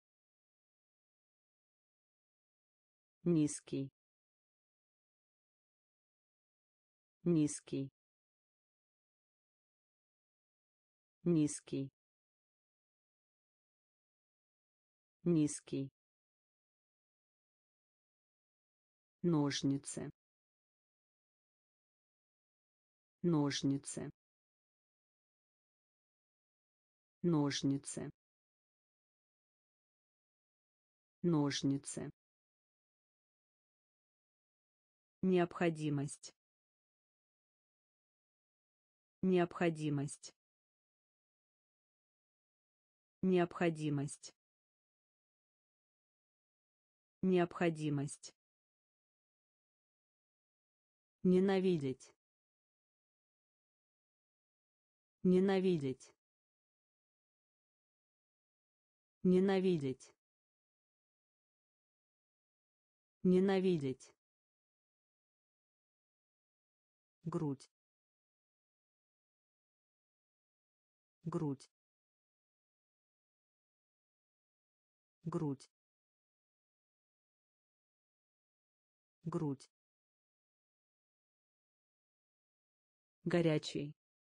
низкий, низкий, низкий, низкий, ножницы, ножницы, ножницы, ножницы, необходимость, необходимость, необходимость, необходимость, ненавидеть, ненавидеть, ненавидеть, ненавидеть, грудь, грудь, грудь, грудь, горячий,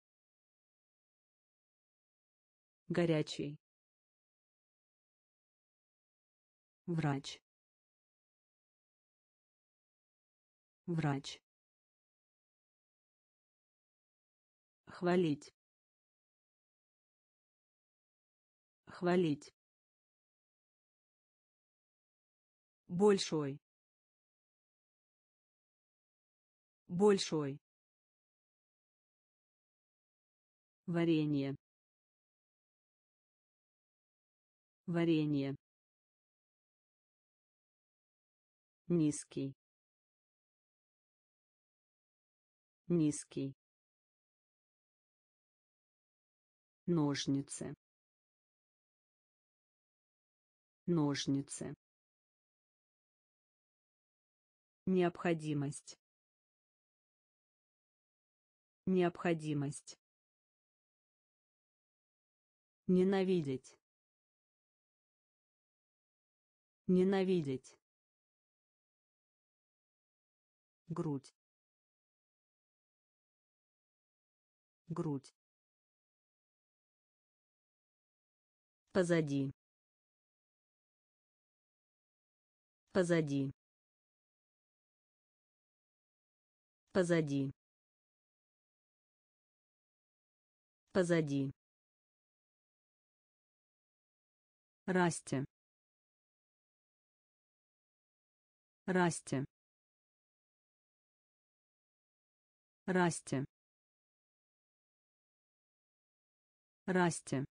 горячий, врач, врач, хвалить, хвалить, большой, большой, варенье, варенье, низкий, низкий, ножницы, ножницы, необходимость, необходимость, ненавидеть, ненавидеть, грудь, грудь, Позади. Позади. Позади. Позади. Расти. Расти. Расти. Расти.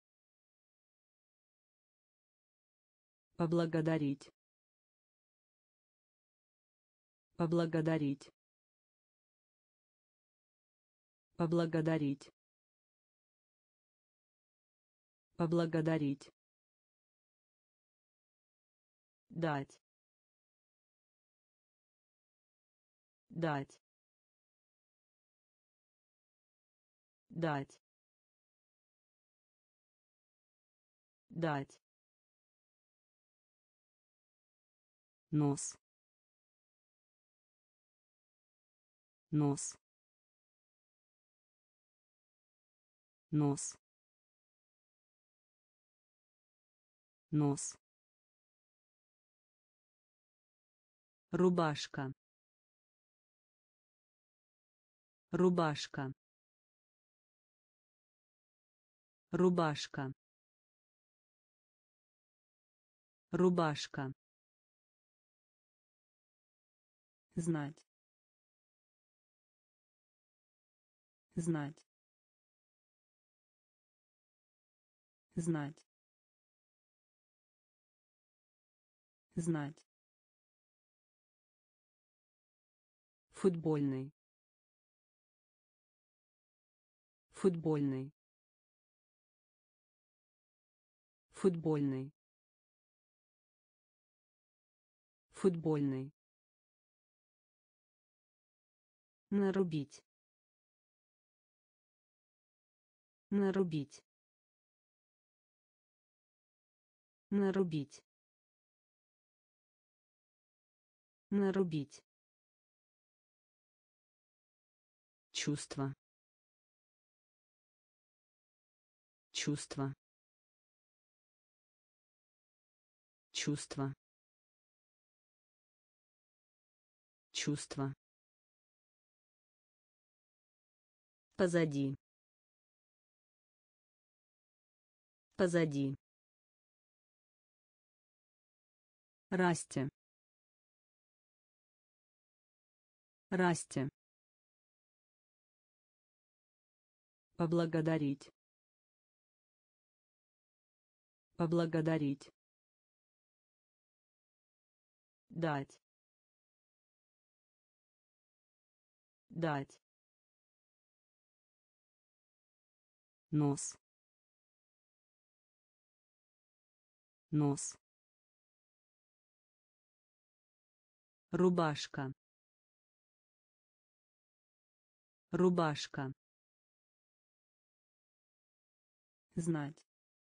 Поблагодарить. Поблагодарить. Поблагодарить. Поблагодарить. Дать. Дать. Дать. Дать. Нос. Нос. Нос. Нос. Рубашка. Рубашка. Рубашка. Рубашка. Знать. Знать. Знать. Знать. Футбольный. Футбольный. Футбольный. Футбольный. Нарубить. Нарубить. Нарубить. Нарубить. Чувство. Чувство. Чувство. Чувство. Позади. Позади. Расти. Расти. Поблагодарить. Поблагодарить. Дать. Дать. Нос. Нос. Рубашка. Рубашка. Знать.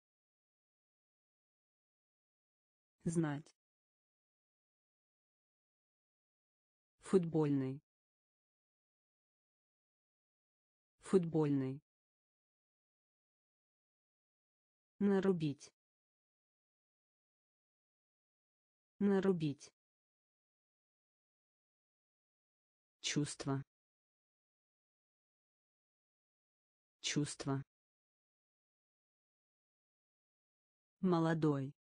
Знать. Футбольный. Футбольный. Нарубить. Нарубить. Чувство. Чувство. Молодой.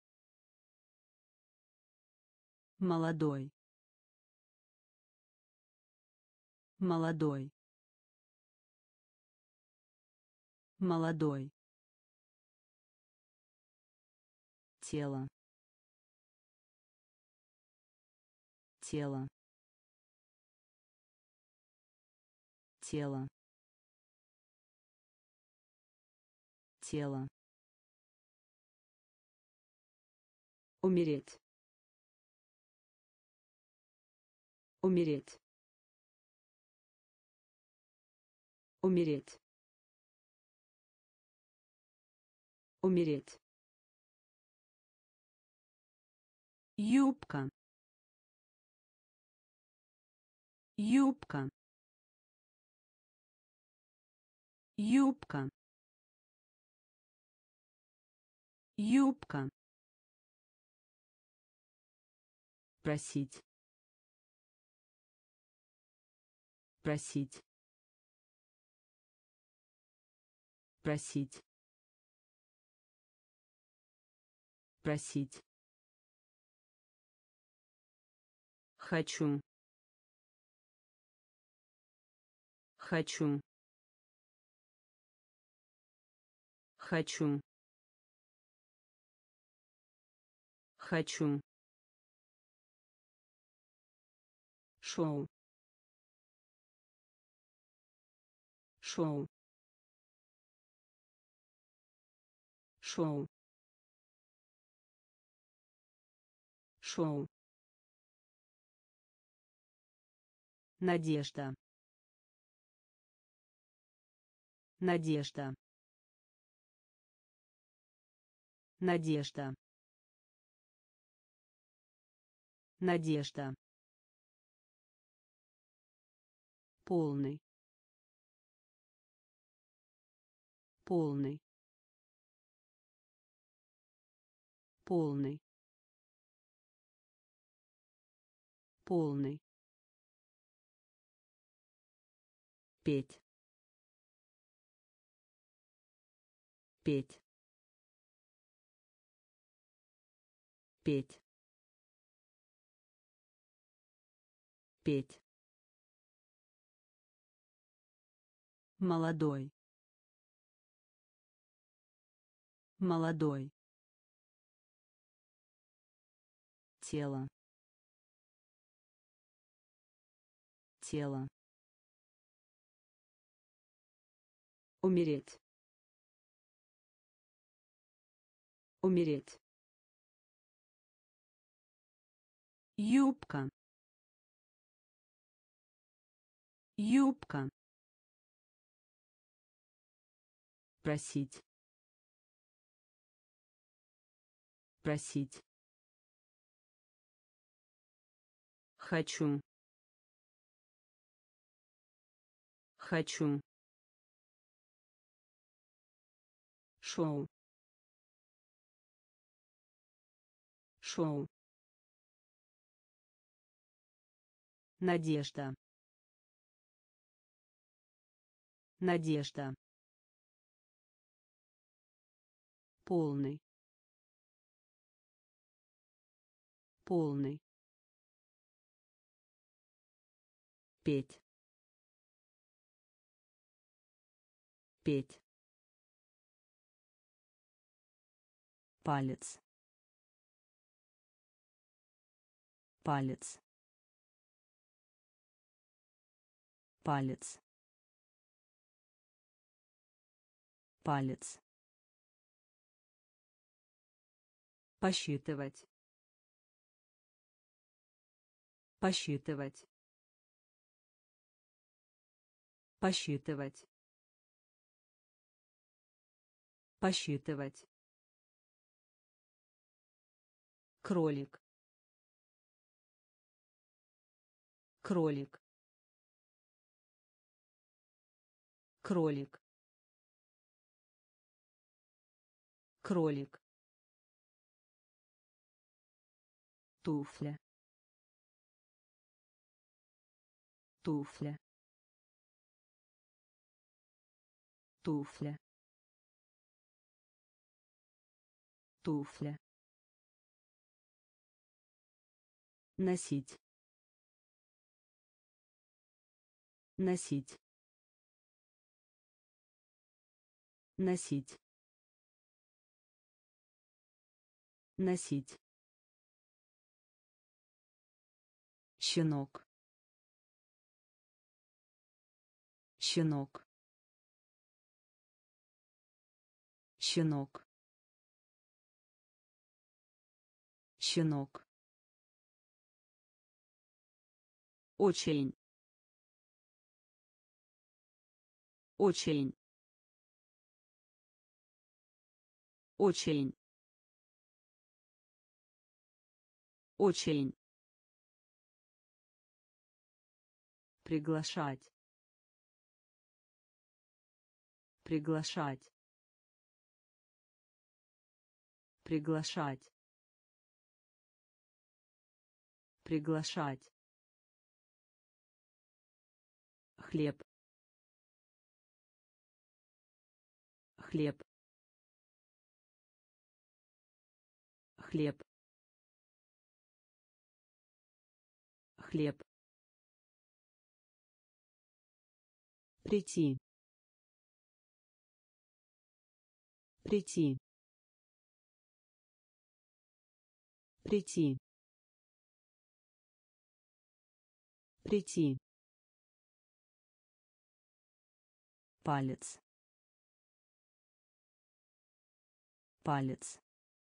Молодой. Молодой. Молодой. Тело. Тело. Тело. Тело. Умереть. Умереть. Умереть. Умереть. Юбка. Юбка. Юбка. юбка, просить, просить, просить, просить, хочу, хочу, хочу, хочу, шоу, шоу, шоу, шоу, надежда, надежда, надежда, надежда, полный, полный, полный, полный, петь, петь, петь, петь, молодой, молодой, тело, тело, умереть, умереть, юбка, юбка, просить, просить, хочу, хочу, шоу, шоу, надежда, надежда, полный, полный, петь, петь, палец, палец, палец, палец, посчитывать, посчитывать, посчитывать, посчитывать, кролик, кролик, кролик, кролик, туфля, туфля, туфля, туфля, носить, носить, носить, носить, щенок, щенок, щенок, щенок, очень, очень, очень, очень, приглашать, приглашать, приглашать, приглашать, хлеб, хлеб, хлеб, хлеб, прийти, прийти, прийти, прийти, палец, палец,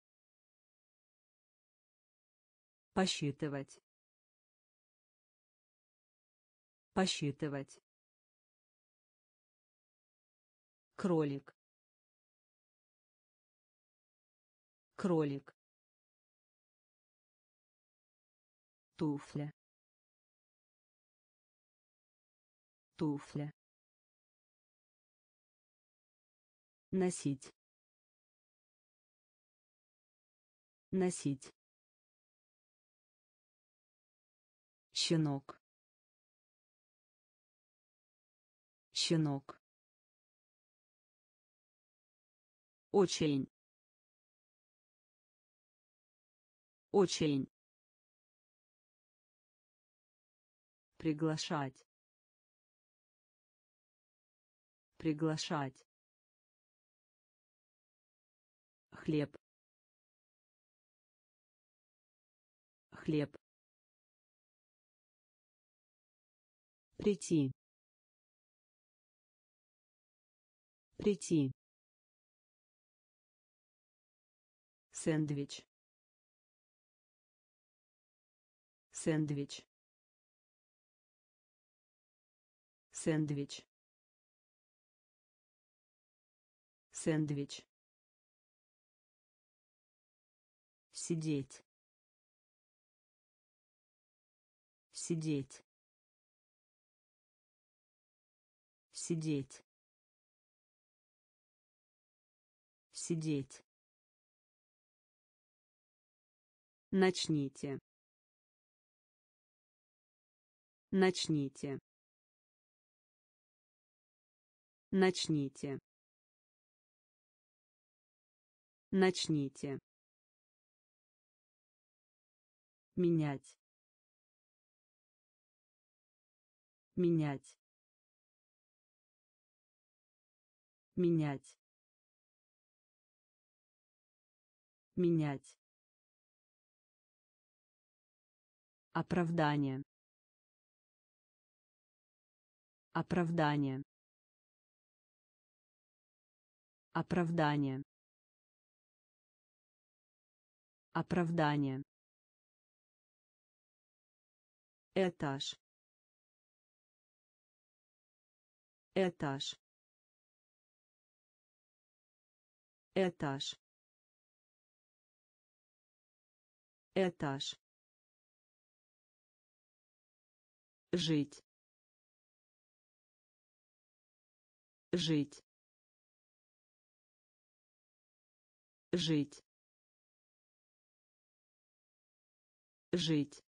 посчитывать, посчитывать, кролик, кролик, туфля, туфля, носить, носить, щенок, щенок, Очень. Очень. приглашать, приглашать, хлеб, хлеб, прийти, прийти, сэндвич, сэндвич, сэндвич, сэндвич, сидеть, сидеть, сидеть, сидеть, начните, начните, начните, начните, менять, менять, менять, менять, оправдание, оправдание, оправдание, оправдание, этаж, этаж, этаж, этаж, жить, жить, жить, жить,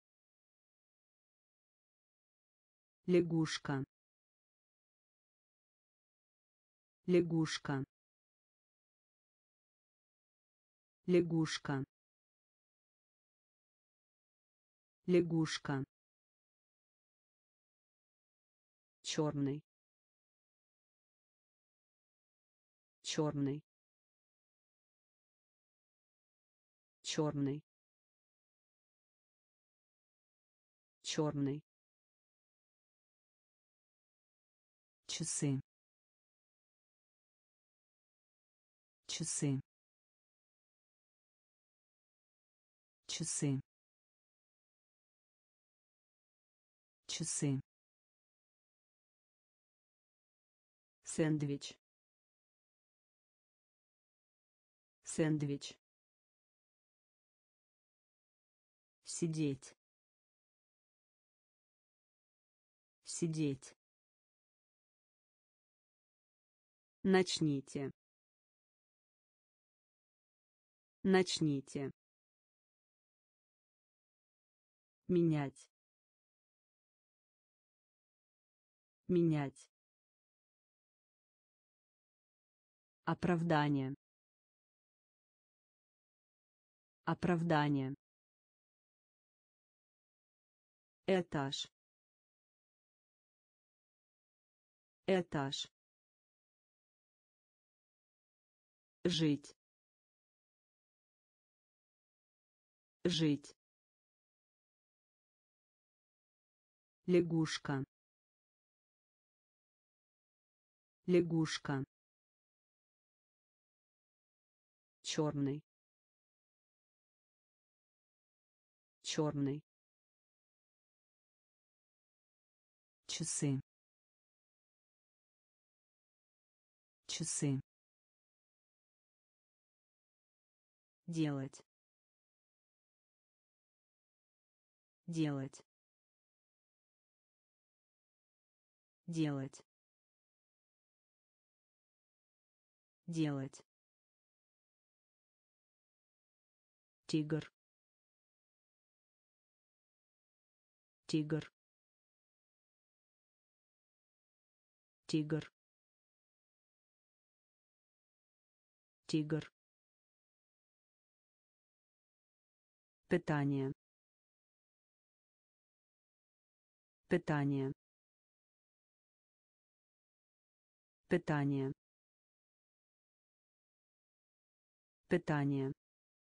лягушка, лягушка, лягушка, лягушка, черный, черный, черный, черный, часы, часы, часы, часы, сэндвич, сэндвич, сидеть, сидеть, начните, Начните. Менять. Менять. Оправдание. Оправдание. Этаж. Этаж. Жить. Жить. Лягушка. Лягушка. Черный. Черный. Часы. Часы. Делать. Делать. Делать. Делать. Тигр. Тигр. Тигр. Тигр. Питание. Питание. Питание. Питание.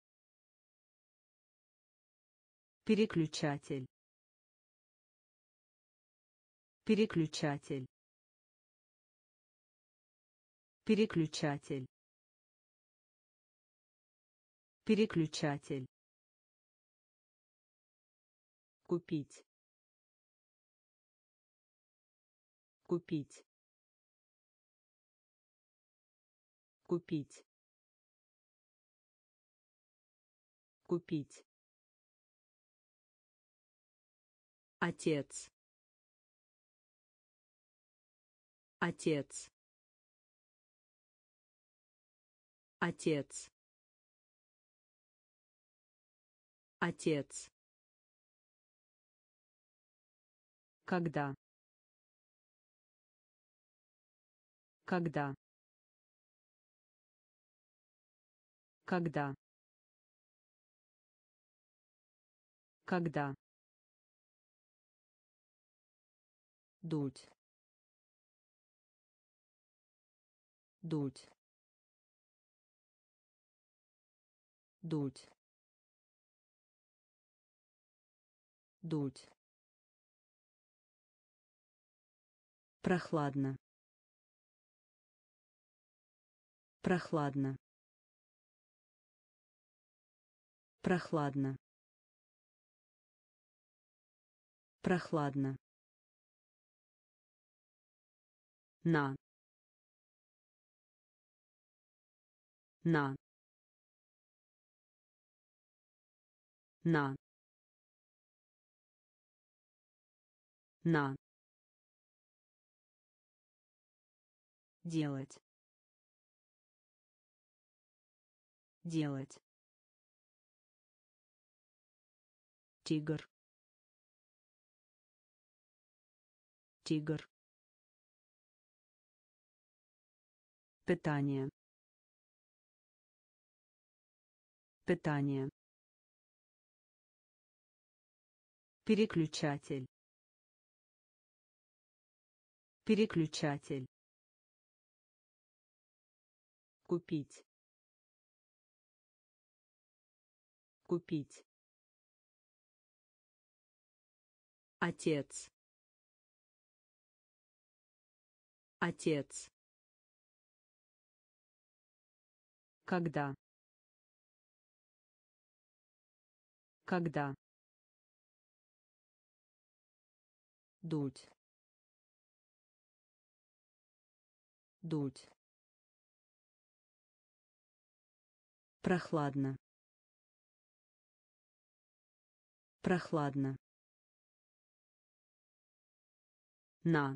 Переключатель. Переключатель. Переключатель. Переключатель. Купить. Купить. Купить. Купить. Отец. Отец. Отец. Отец. Когда. Когда. Когда. Когда. Дуть. Дуть. Дуть. Дуть. Прохладно. Прохладно. Прохладно. Прохладно. На. На. На. На. Делать. Делать. Тигр. Тигр. Питание. Питание. Переключатель. Переключатель. Купить. Купить. Отец. Отец. Когда. Когда. Дуть. Дуть. Прохладно. Прохладно. На.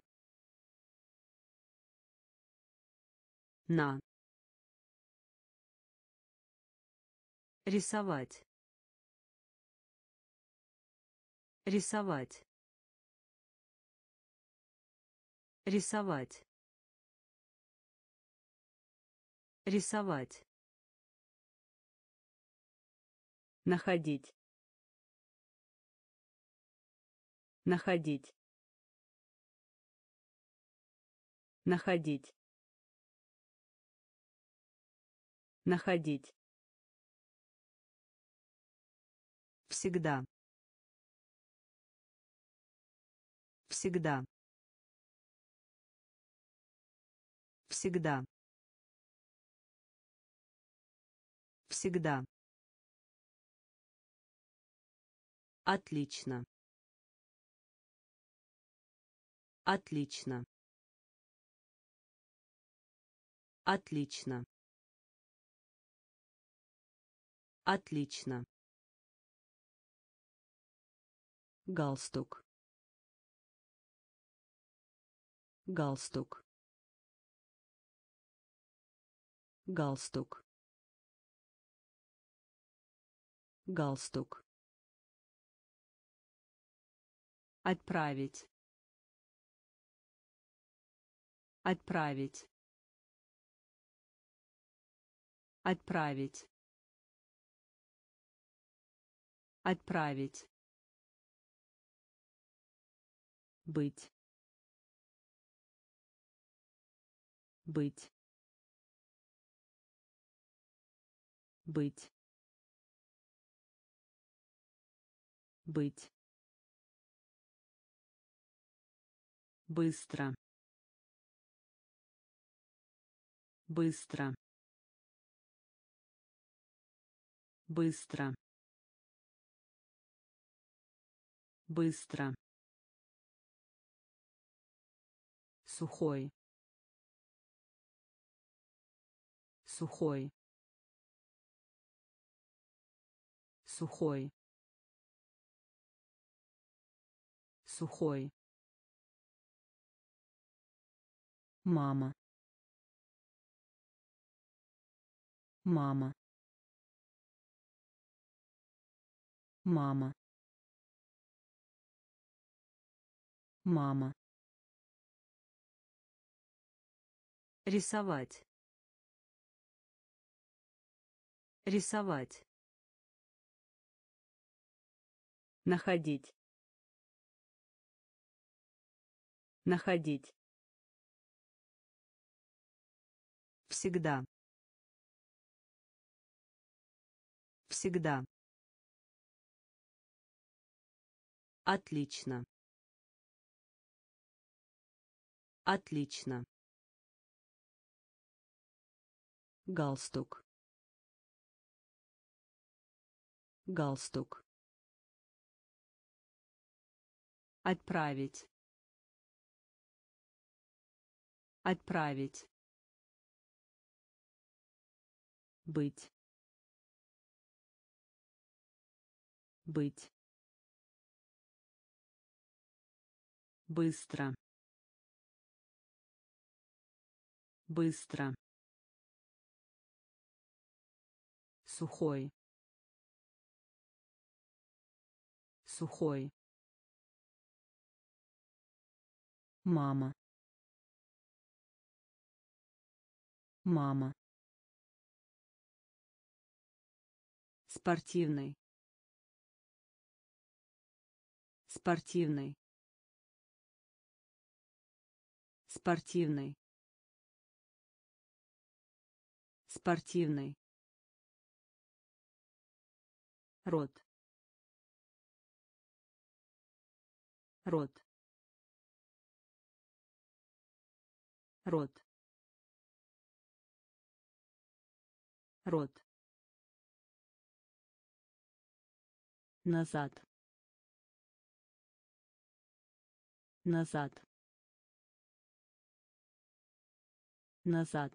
На. Рисовать. Рисовать. Рисовать. Рисовать. Находить. Находить. Находить. Находить. Всегда. Всегда. Всегда. Всегда. Отлично. Отлично. Отлично. Отлично. Галстук. Галстук. Галстук. Галстук. Отправить. Отправить. Отправить. Отправить. Быть. Быть. Быть. Быть. Быстро. Быстро. Быстро. Быстро. Сухой. Сухой. Сухой. Сухой. Мама. Мама. Мама. Мама. Рисовать. Рисовать. Находить. Находить. Всегда. Всегда. Отлично. Отлично. Галстук. Галстук. Отправить. Отправить. Быть. Быть. Быстро. Быстро. Сухой. Сухой. Мама. Мама. Спортивный. Спортивный. Спортивный. Спортивный. Рот. Рот. Рот. Рот. Назад. Назад. Назад.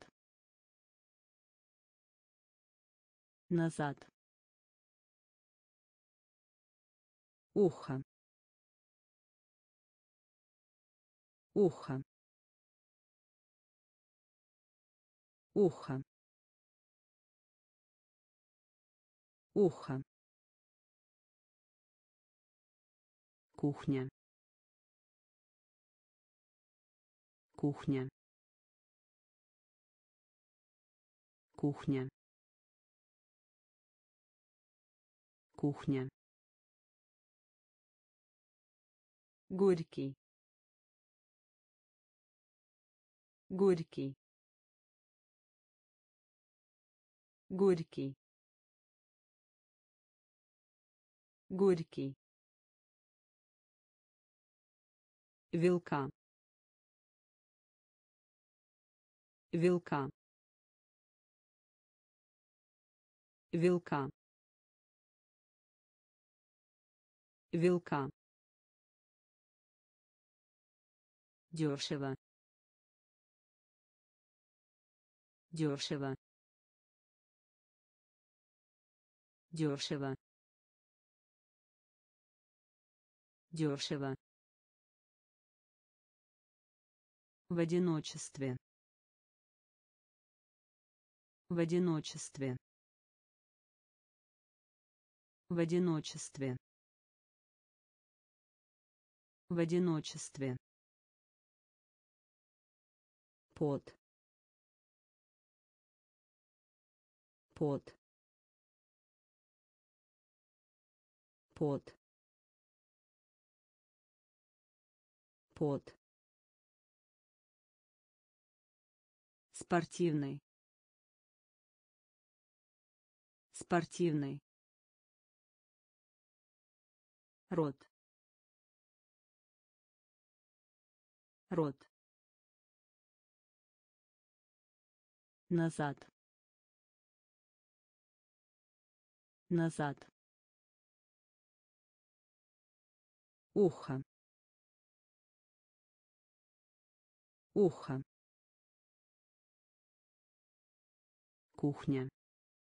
Назад. Ухо. Ухо. Ухо. ухо, кухня, кухня, кухня, кухня, горький, горький, горький, горький, вилка, вилка, вилка, вилка, дешево, дешево, дешево, дешево, в одиночестве, в одиночестве, в одиночестве, в одиночестве, пот, пот, пот, пот, спортивный, спортивный, рот, рот, назад, назад, ухо, ухо, кухня,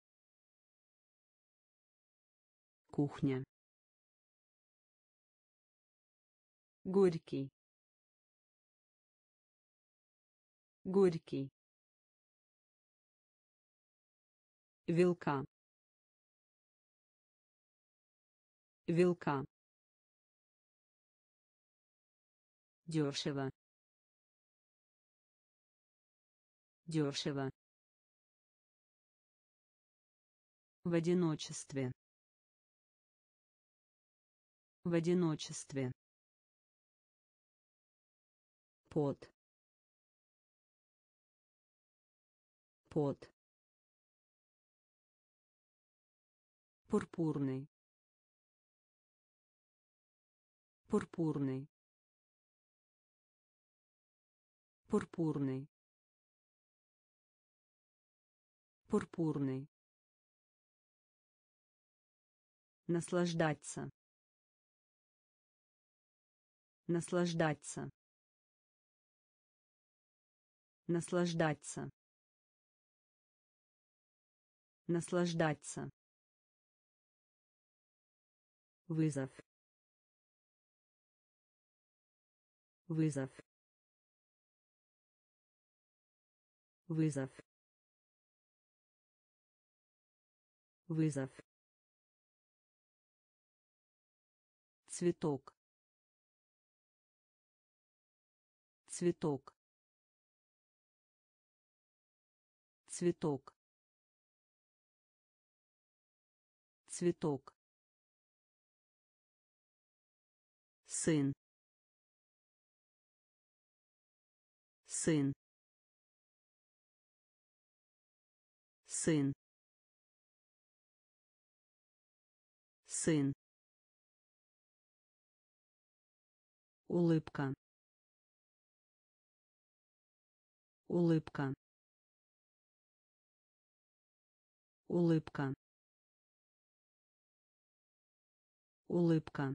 кухня, горький, горький, вилка, вилка, дешево, дешево, в одиночестве, в одиночестве, пот, пот, пурпурный, пурпурный, пурпурный, пурпурный, наслаждаться, наслаждаться, наслаждаться, наслаждаться, вызов, вызов, вызов, вызов, цветок, цветок, цветок, цветок, сын, сын, сын, сын, улыбка, улыбка, улыбка, улыбка,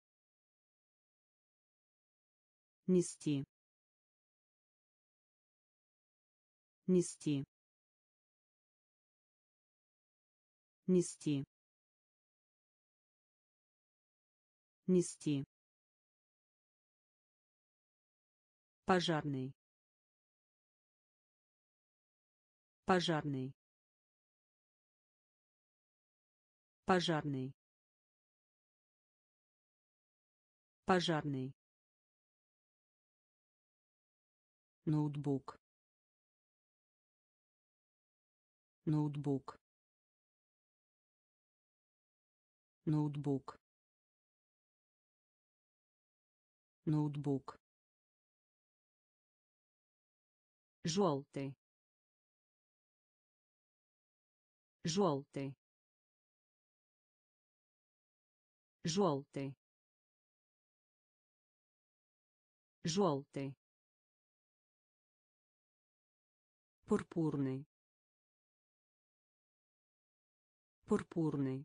нести, нести, нести, нести, пожарный, пожарный, пожарный, пожарный, ноутбук, ноутбук, ноутбук, ноутбук, желтый, желтый, желтый, желтый, пурпурный, пурпурный,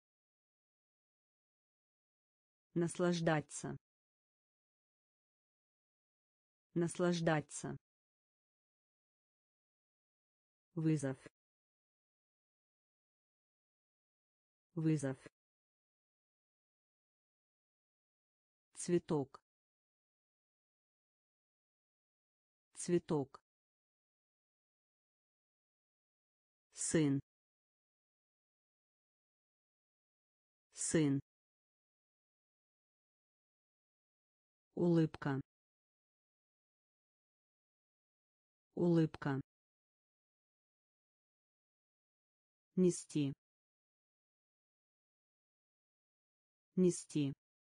наслаждаться, наслаждаться, вызов, вызов, цветок, цветок, сын, сын, улыбка, улыбка, нести, нести,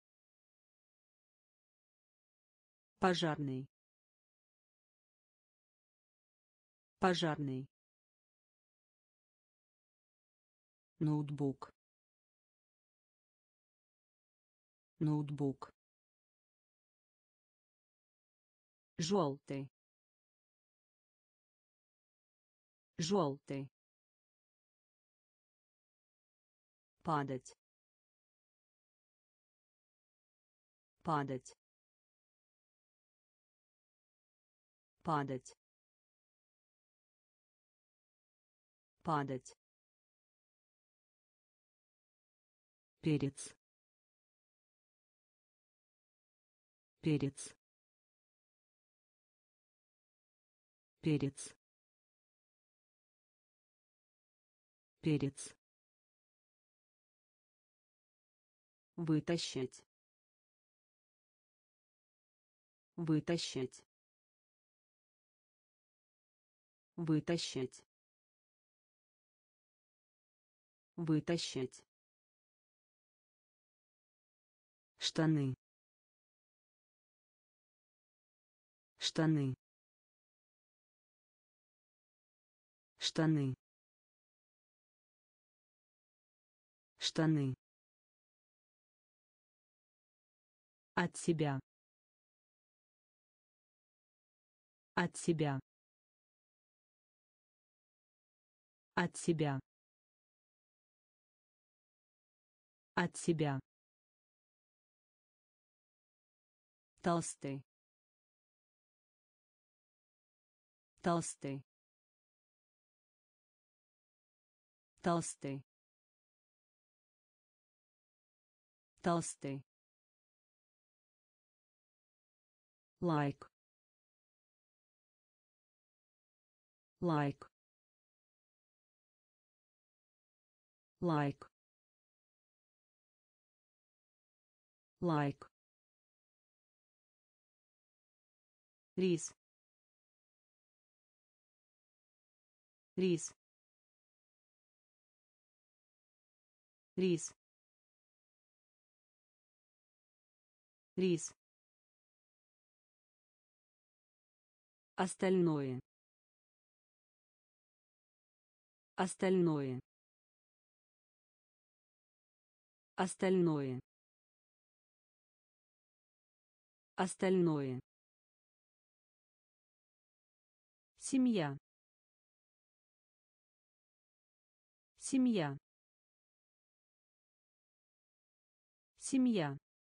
пожарный, пожарный, ноутбук, ноутбук, желтый, желтый, падать, падать, падать, падать, перец, перец, перец, перец, вытащить, вытащить, вытащить, вытащить, штаны, штаны, штаны, штаны, от себя, от себя, от себя, от себя, толстый, толстый, толстый, толстый, лайк, лайк, лайк, лайк, рис, рис, рис, рис, остальное, остальное, остальное, остальное, семья, семья, семья,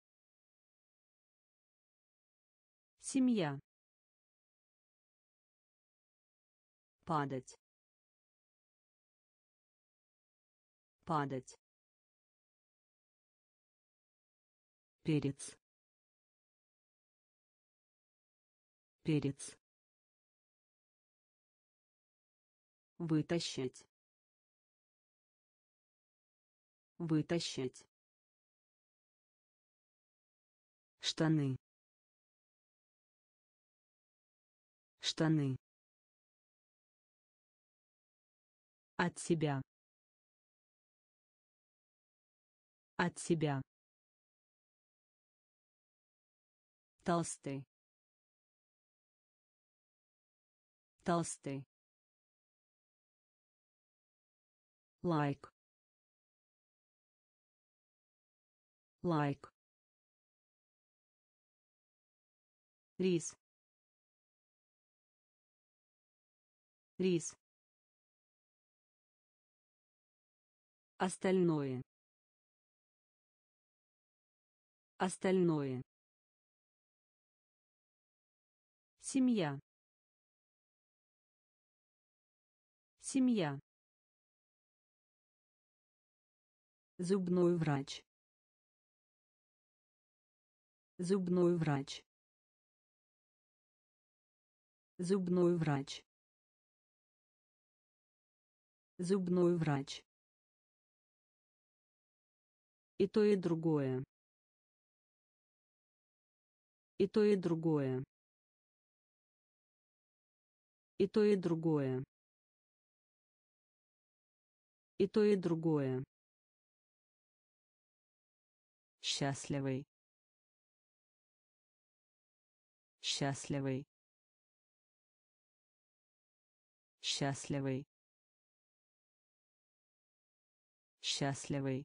семья, падать, падать, перец, перец, вытащить, Вытащить. Штаны. Штаны. От себя. От себя. Толстый. Толстый. Лайк. Лайк. Рис. Рис. Остальное. Остальное. Семья. Семья. Зубной врач. Зубной врач. Зубной врач. Зубной врач. И то, и другое. И то, и другое. И то, и другое. И то, и другое. Счастливый. Счастливый. Счастливый. Счастливый.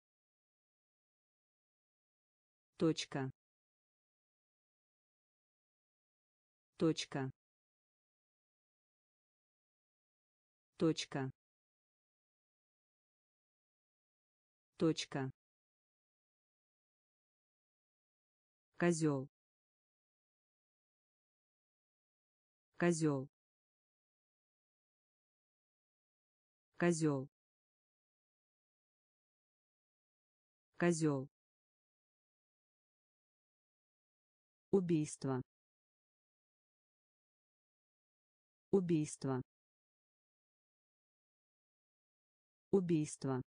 Точка. Точка. Точка. Точка. Козел. Козел. Козел. Козел. Убийство. Убийство. Убийство.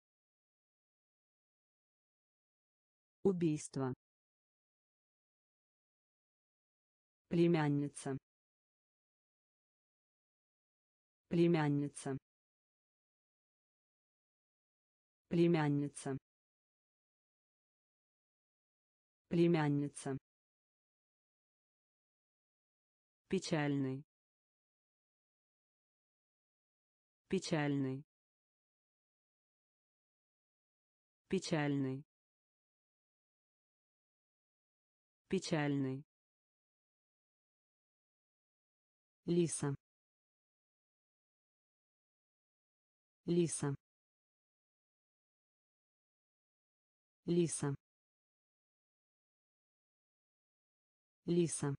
Убийство. Племянница. Племянница. Племянница. Племянница. Печальный. Печальный. Печальный. Печальный. Лиса. Лиса. Лиса. Лиса.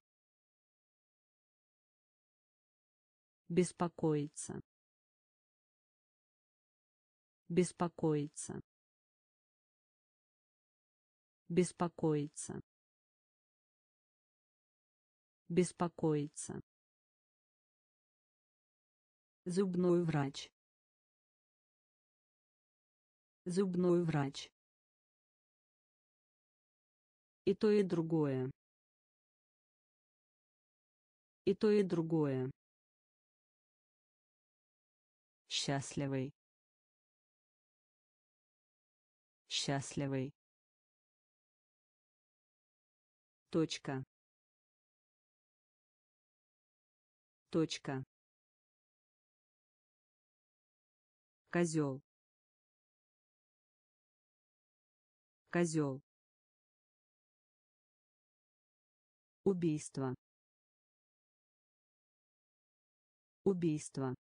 Беспокоиться. Беспокоиться. Беспокоиться. Беспокоиться. Зубной врач. Зубной врач. И то, и другое. И то, и другое. Счастливый. Счастливый. Точка. Точка. Козел. Козел. Убийство. Убийство.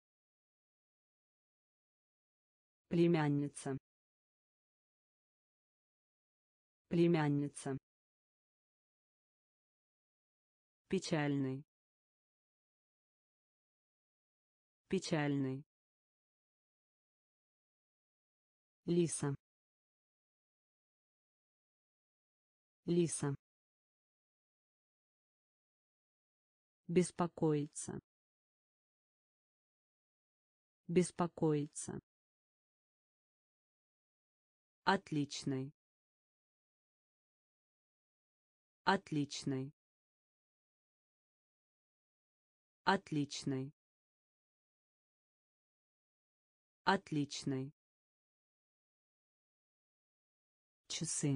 Племянница. Племянница. Печальный. Печальный. Лиса. Лиса. Беспокоиться. Беспокоиться. Отличный. Отличный. Отличный. Отличный. Часы.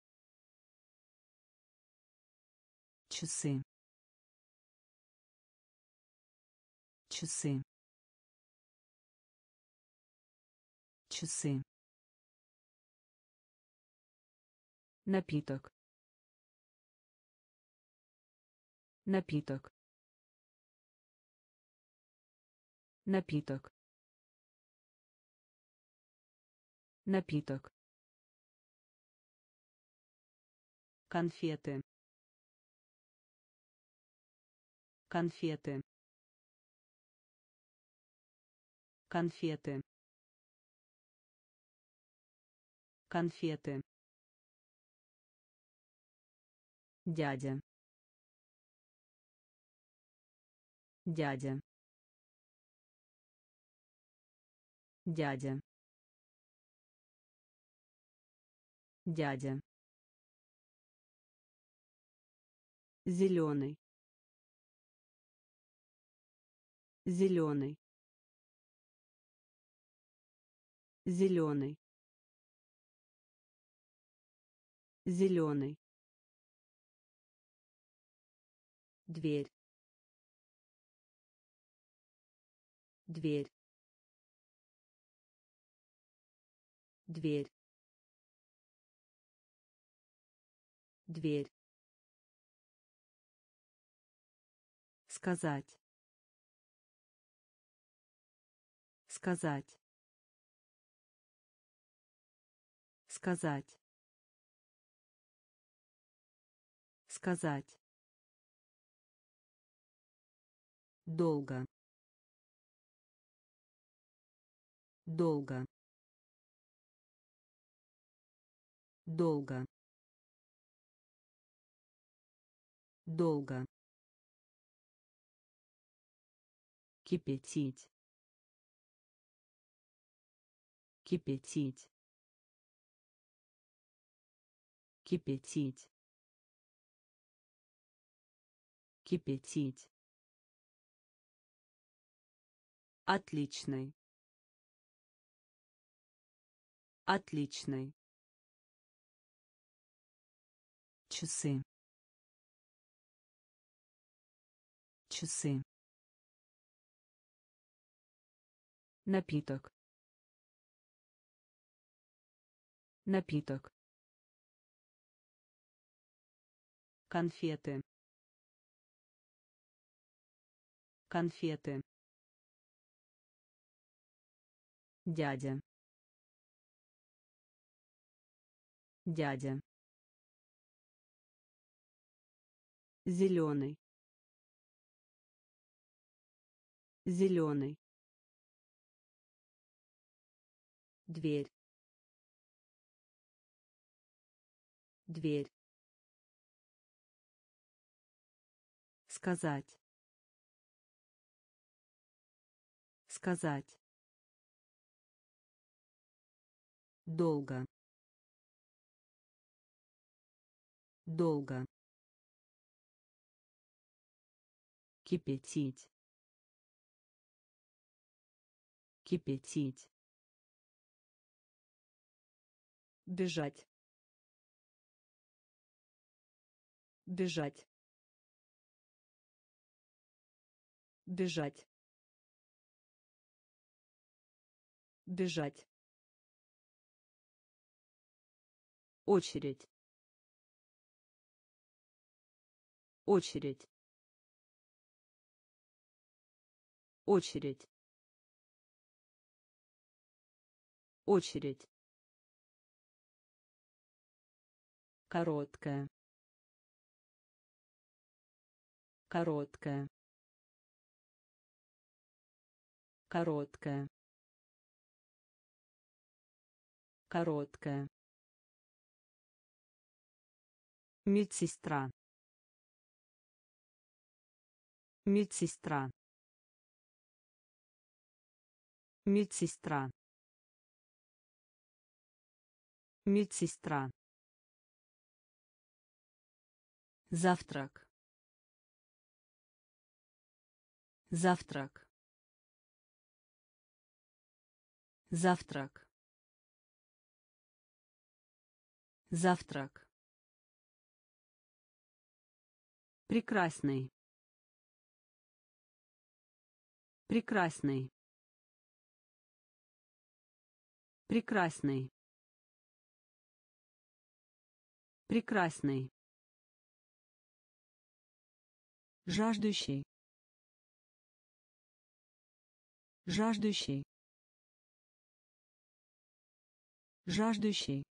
Часы. Часы. Часы. Напиток. Напиток. Напиток. Напиток. Конфеты. Конфеты. Конфеты. Конфеты. Дядя. Дядя. Дядя. Дядя. Зеленый. Зеленый. Зеленый. Зеленый. Дверь. Дверь. Дверь. Дверь. Сказать. Сказать. Сказать. Сказать. Долго. Долго. Долго. Долго. Кипятить. Кипятить. Кипятить. Кипятить. Отличный. Отличный. Часы. Часы. Напиток. Напиток. Конфеты. Конфеты. Дядя. Дядя. Зеленый. Зеленый. Дверь. Дверь. Сказать. Сказать. Долго. Долго. Кипятить. Кипятить. Бежать. Бежать. Бежать. Бежать. Очередь. Очередь. Очередь. Очередь. Короткая. Короткая. Короткая. Короткая. Медсестра. Медсестра. Медсестра. Медсестра. Завтрак. Завтрак. Завтрак. Завтрак. Прекрасный. Прекрасный. Прекрасный. Прекрасный. Жаждущий. Жаждущий. Жаждущий.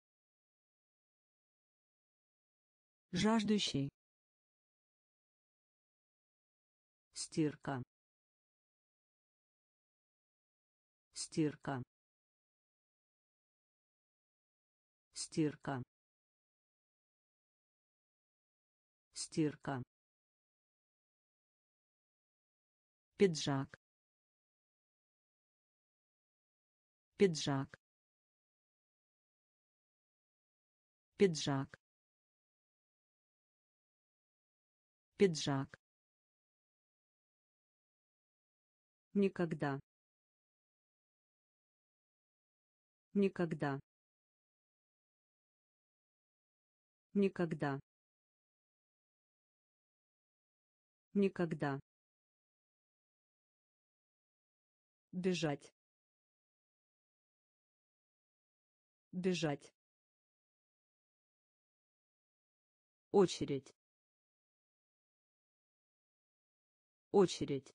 Жаждущий. Стирка. Стирка. Стирка. Стирка. Пиджак. Пиджак. Пиджак. Пиджак. Никогда. Никогда. Никогда. Никогда. Бежать. Бежать. Очередь. Очередь.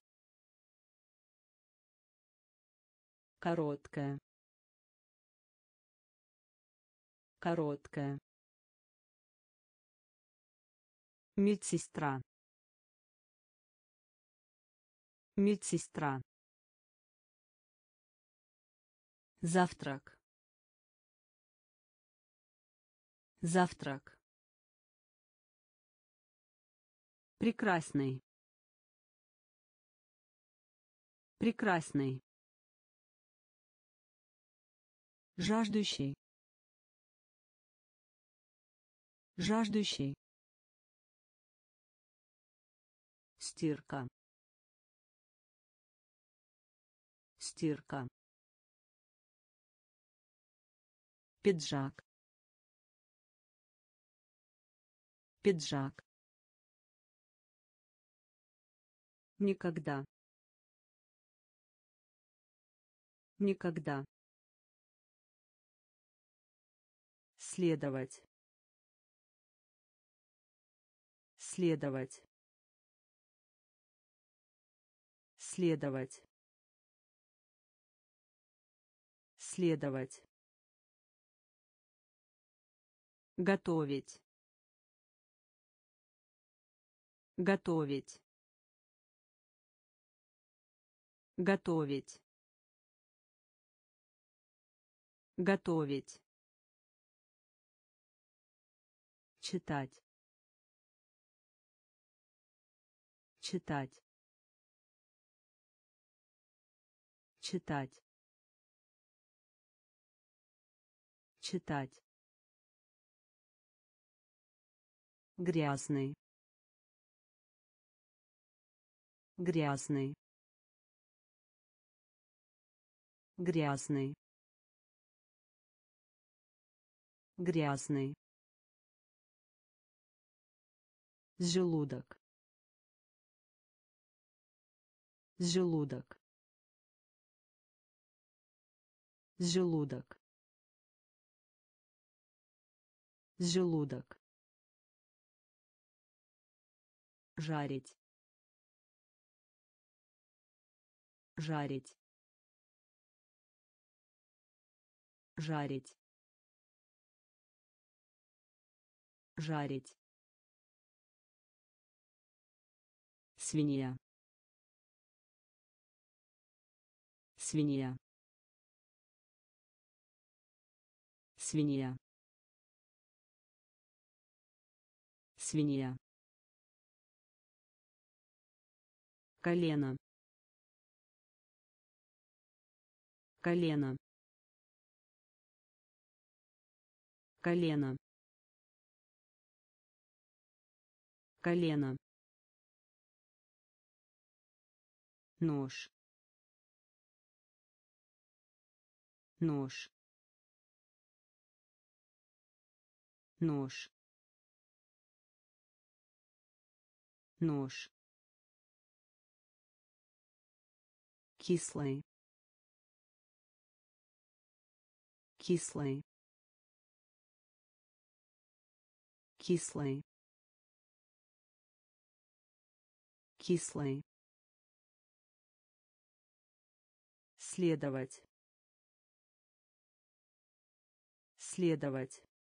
Короткая. Короткая. Медсестра. Медсестра. Завтрак. Завтрак. Прекрасный. Прекрасный. Жаждущий. Жаждущий. Стирка. Стирка. Пиджак. Пиджак. Никогда. Никогда. Следовать. Следовать. Следовать. Следовать. Готовить. Готовить. Готовить. Готовить. Читать. Читать. Читать. Читать. Грязный. Грязный. Грязный. Грязный. Желудок. Желудок. Желудок. Желудок. Жарить. Жарить. Жарить. Жарить. Свинья. Свинья. Свинья. Свинья. Колено. Колено. колено, колено, нож, нож, нож, нож, кислый, кислый, кислый, кислый, следовать, следовать,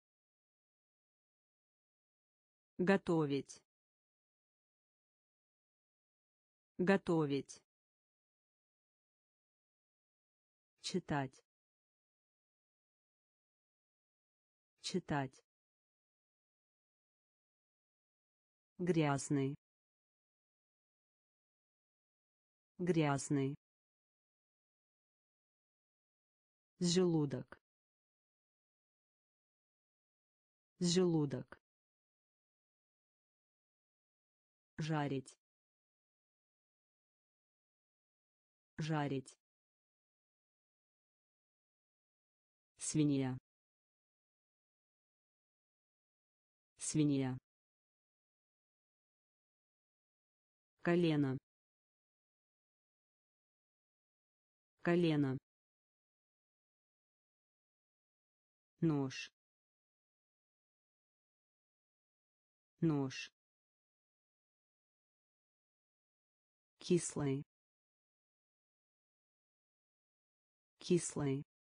готовить, готовить, читать, читать, грязный, грязный, желудок, желудок, жарить, жарить, свинья, свинья, колено, колено, нож, нож, кислый, кислый,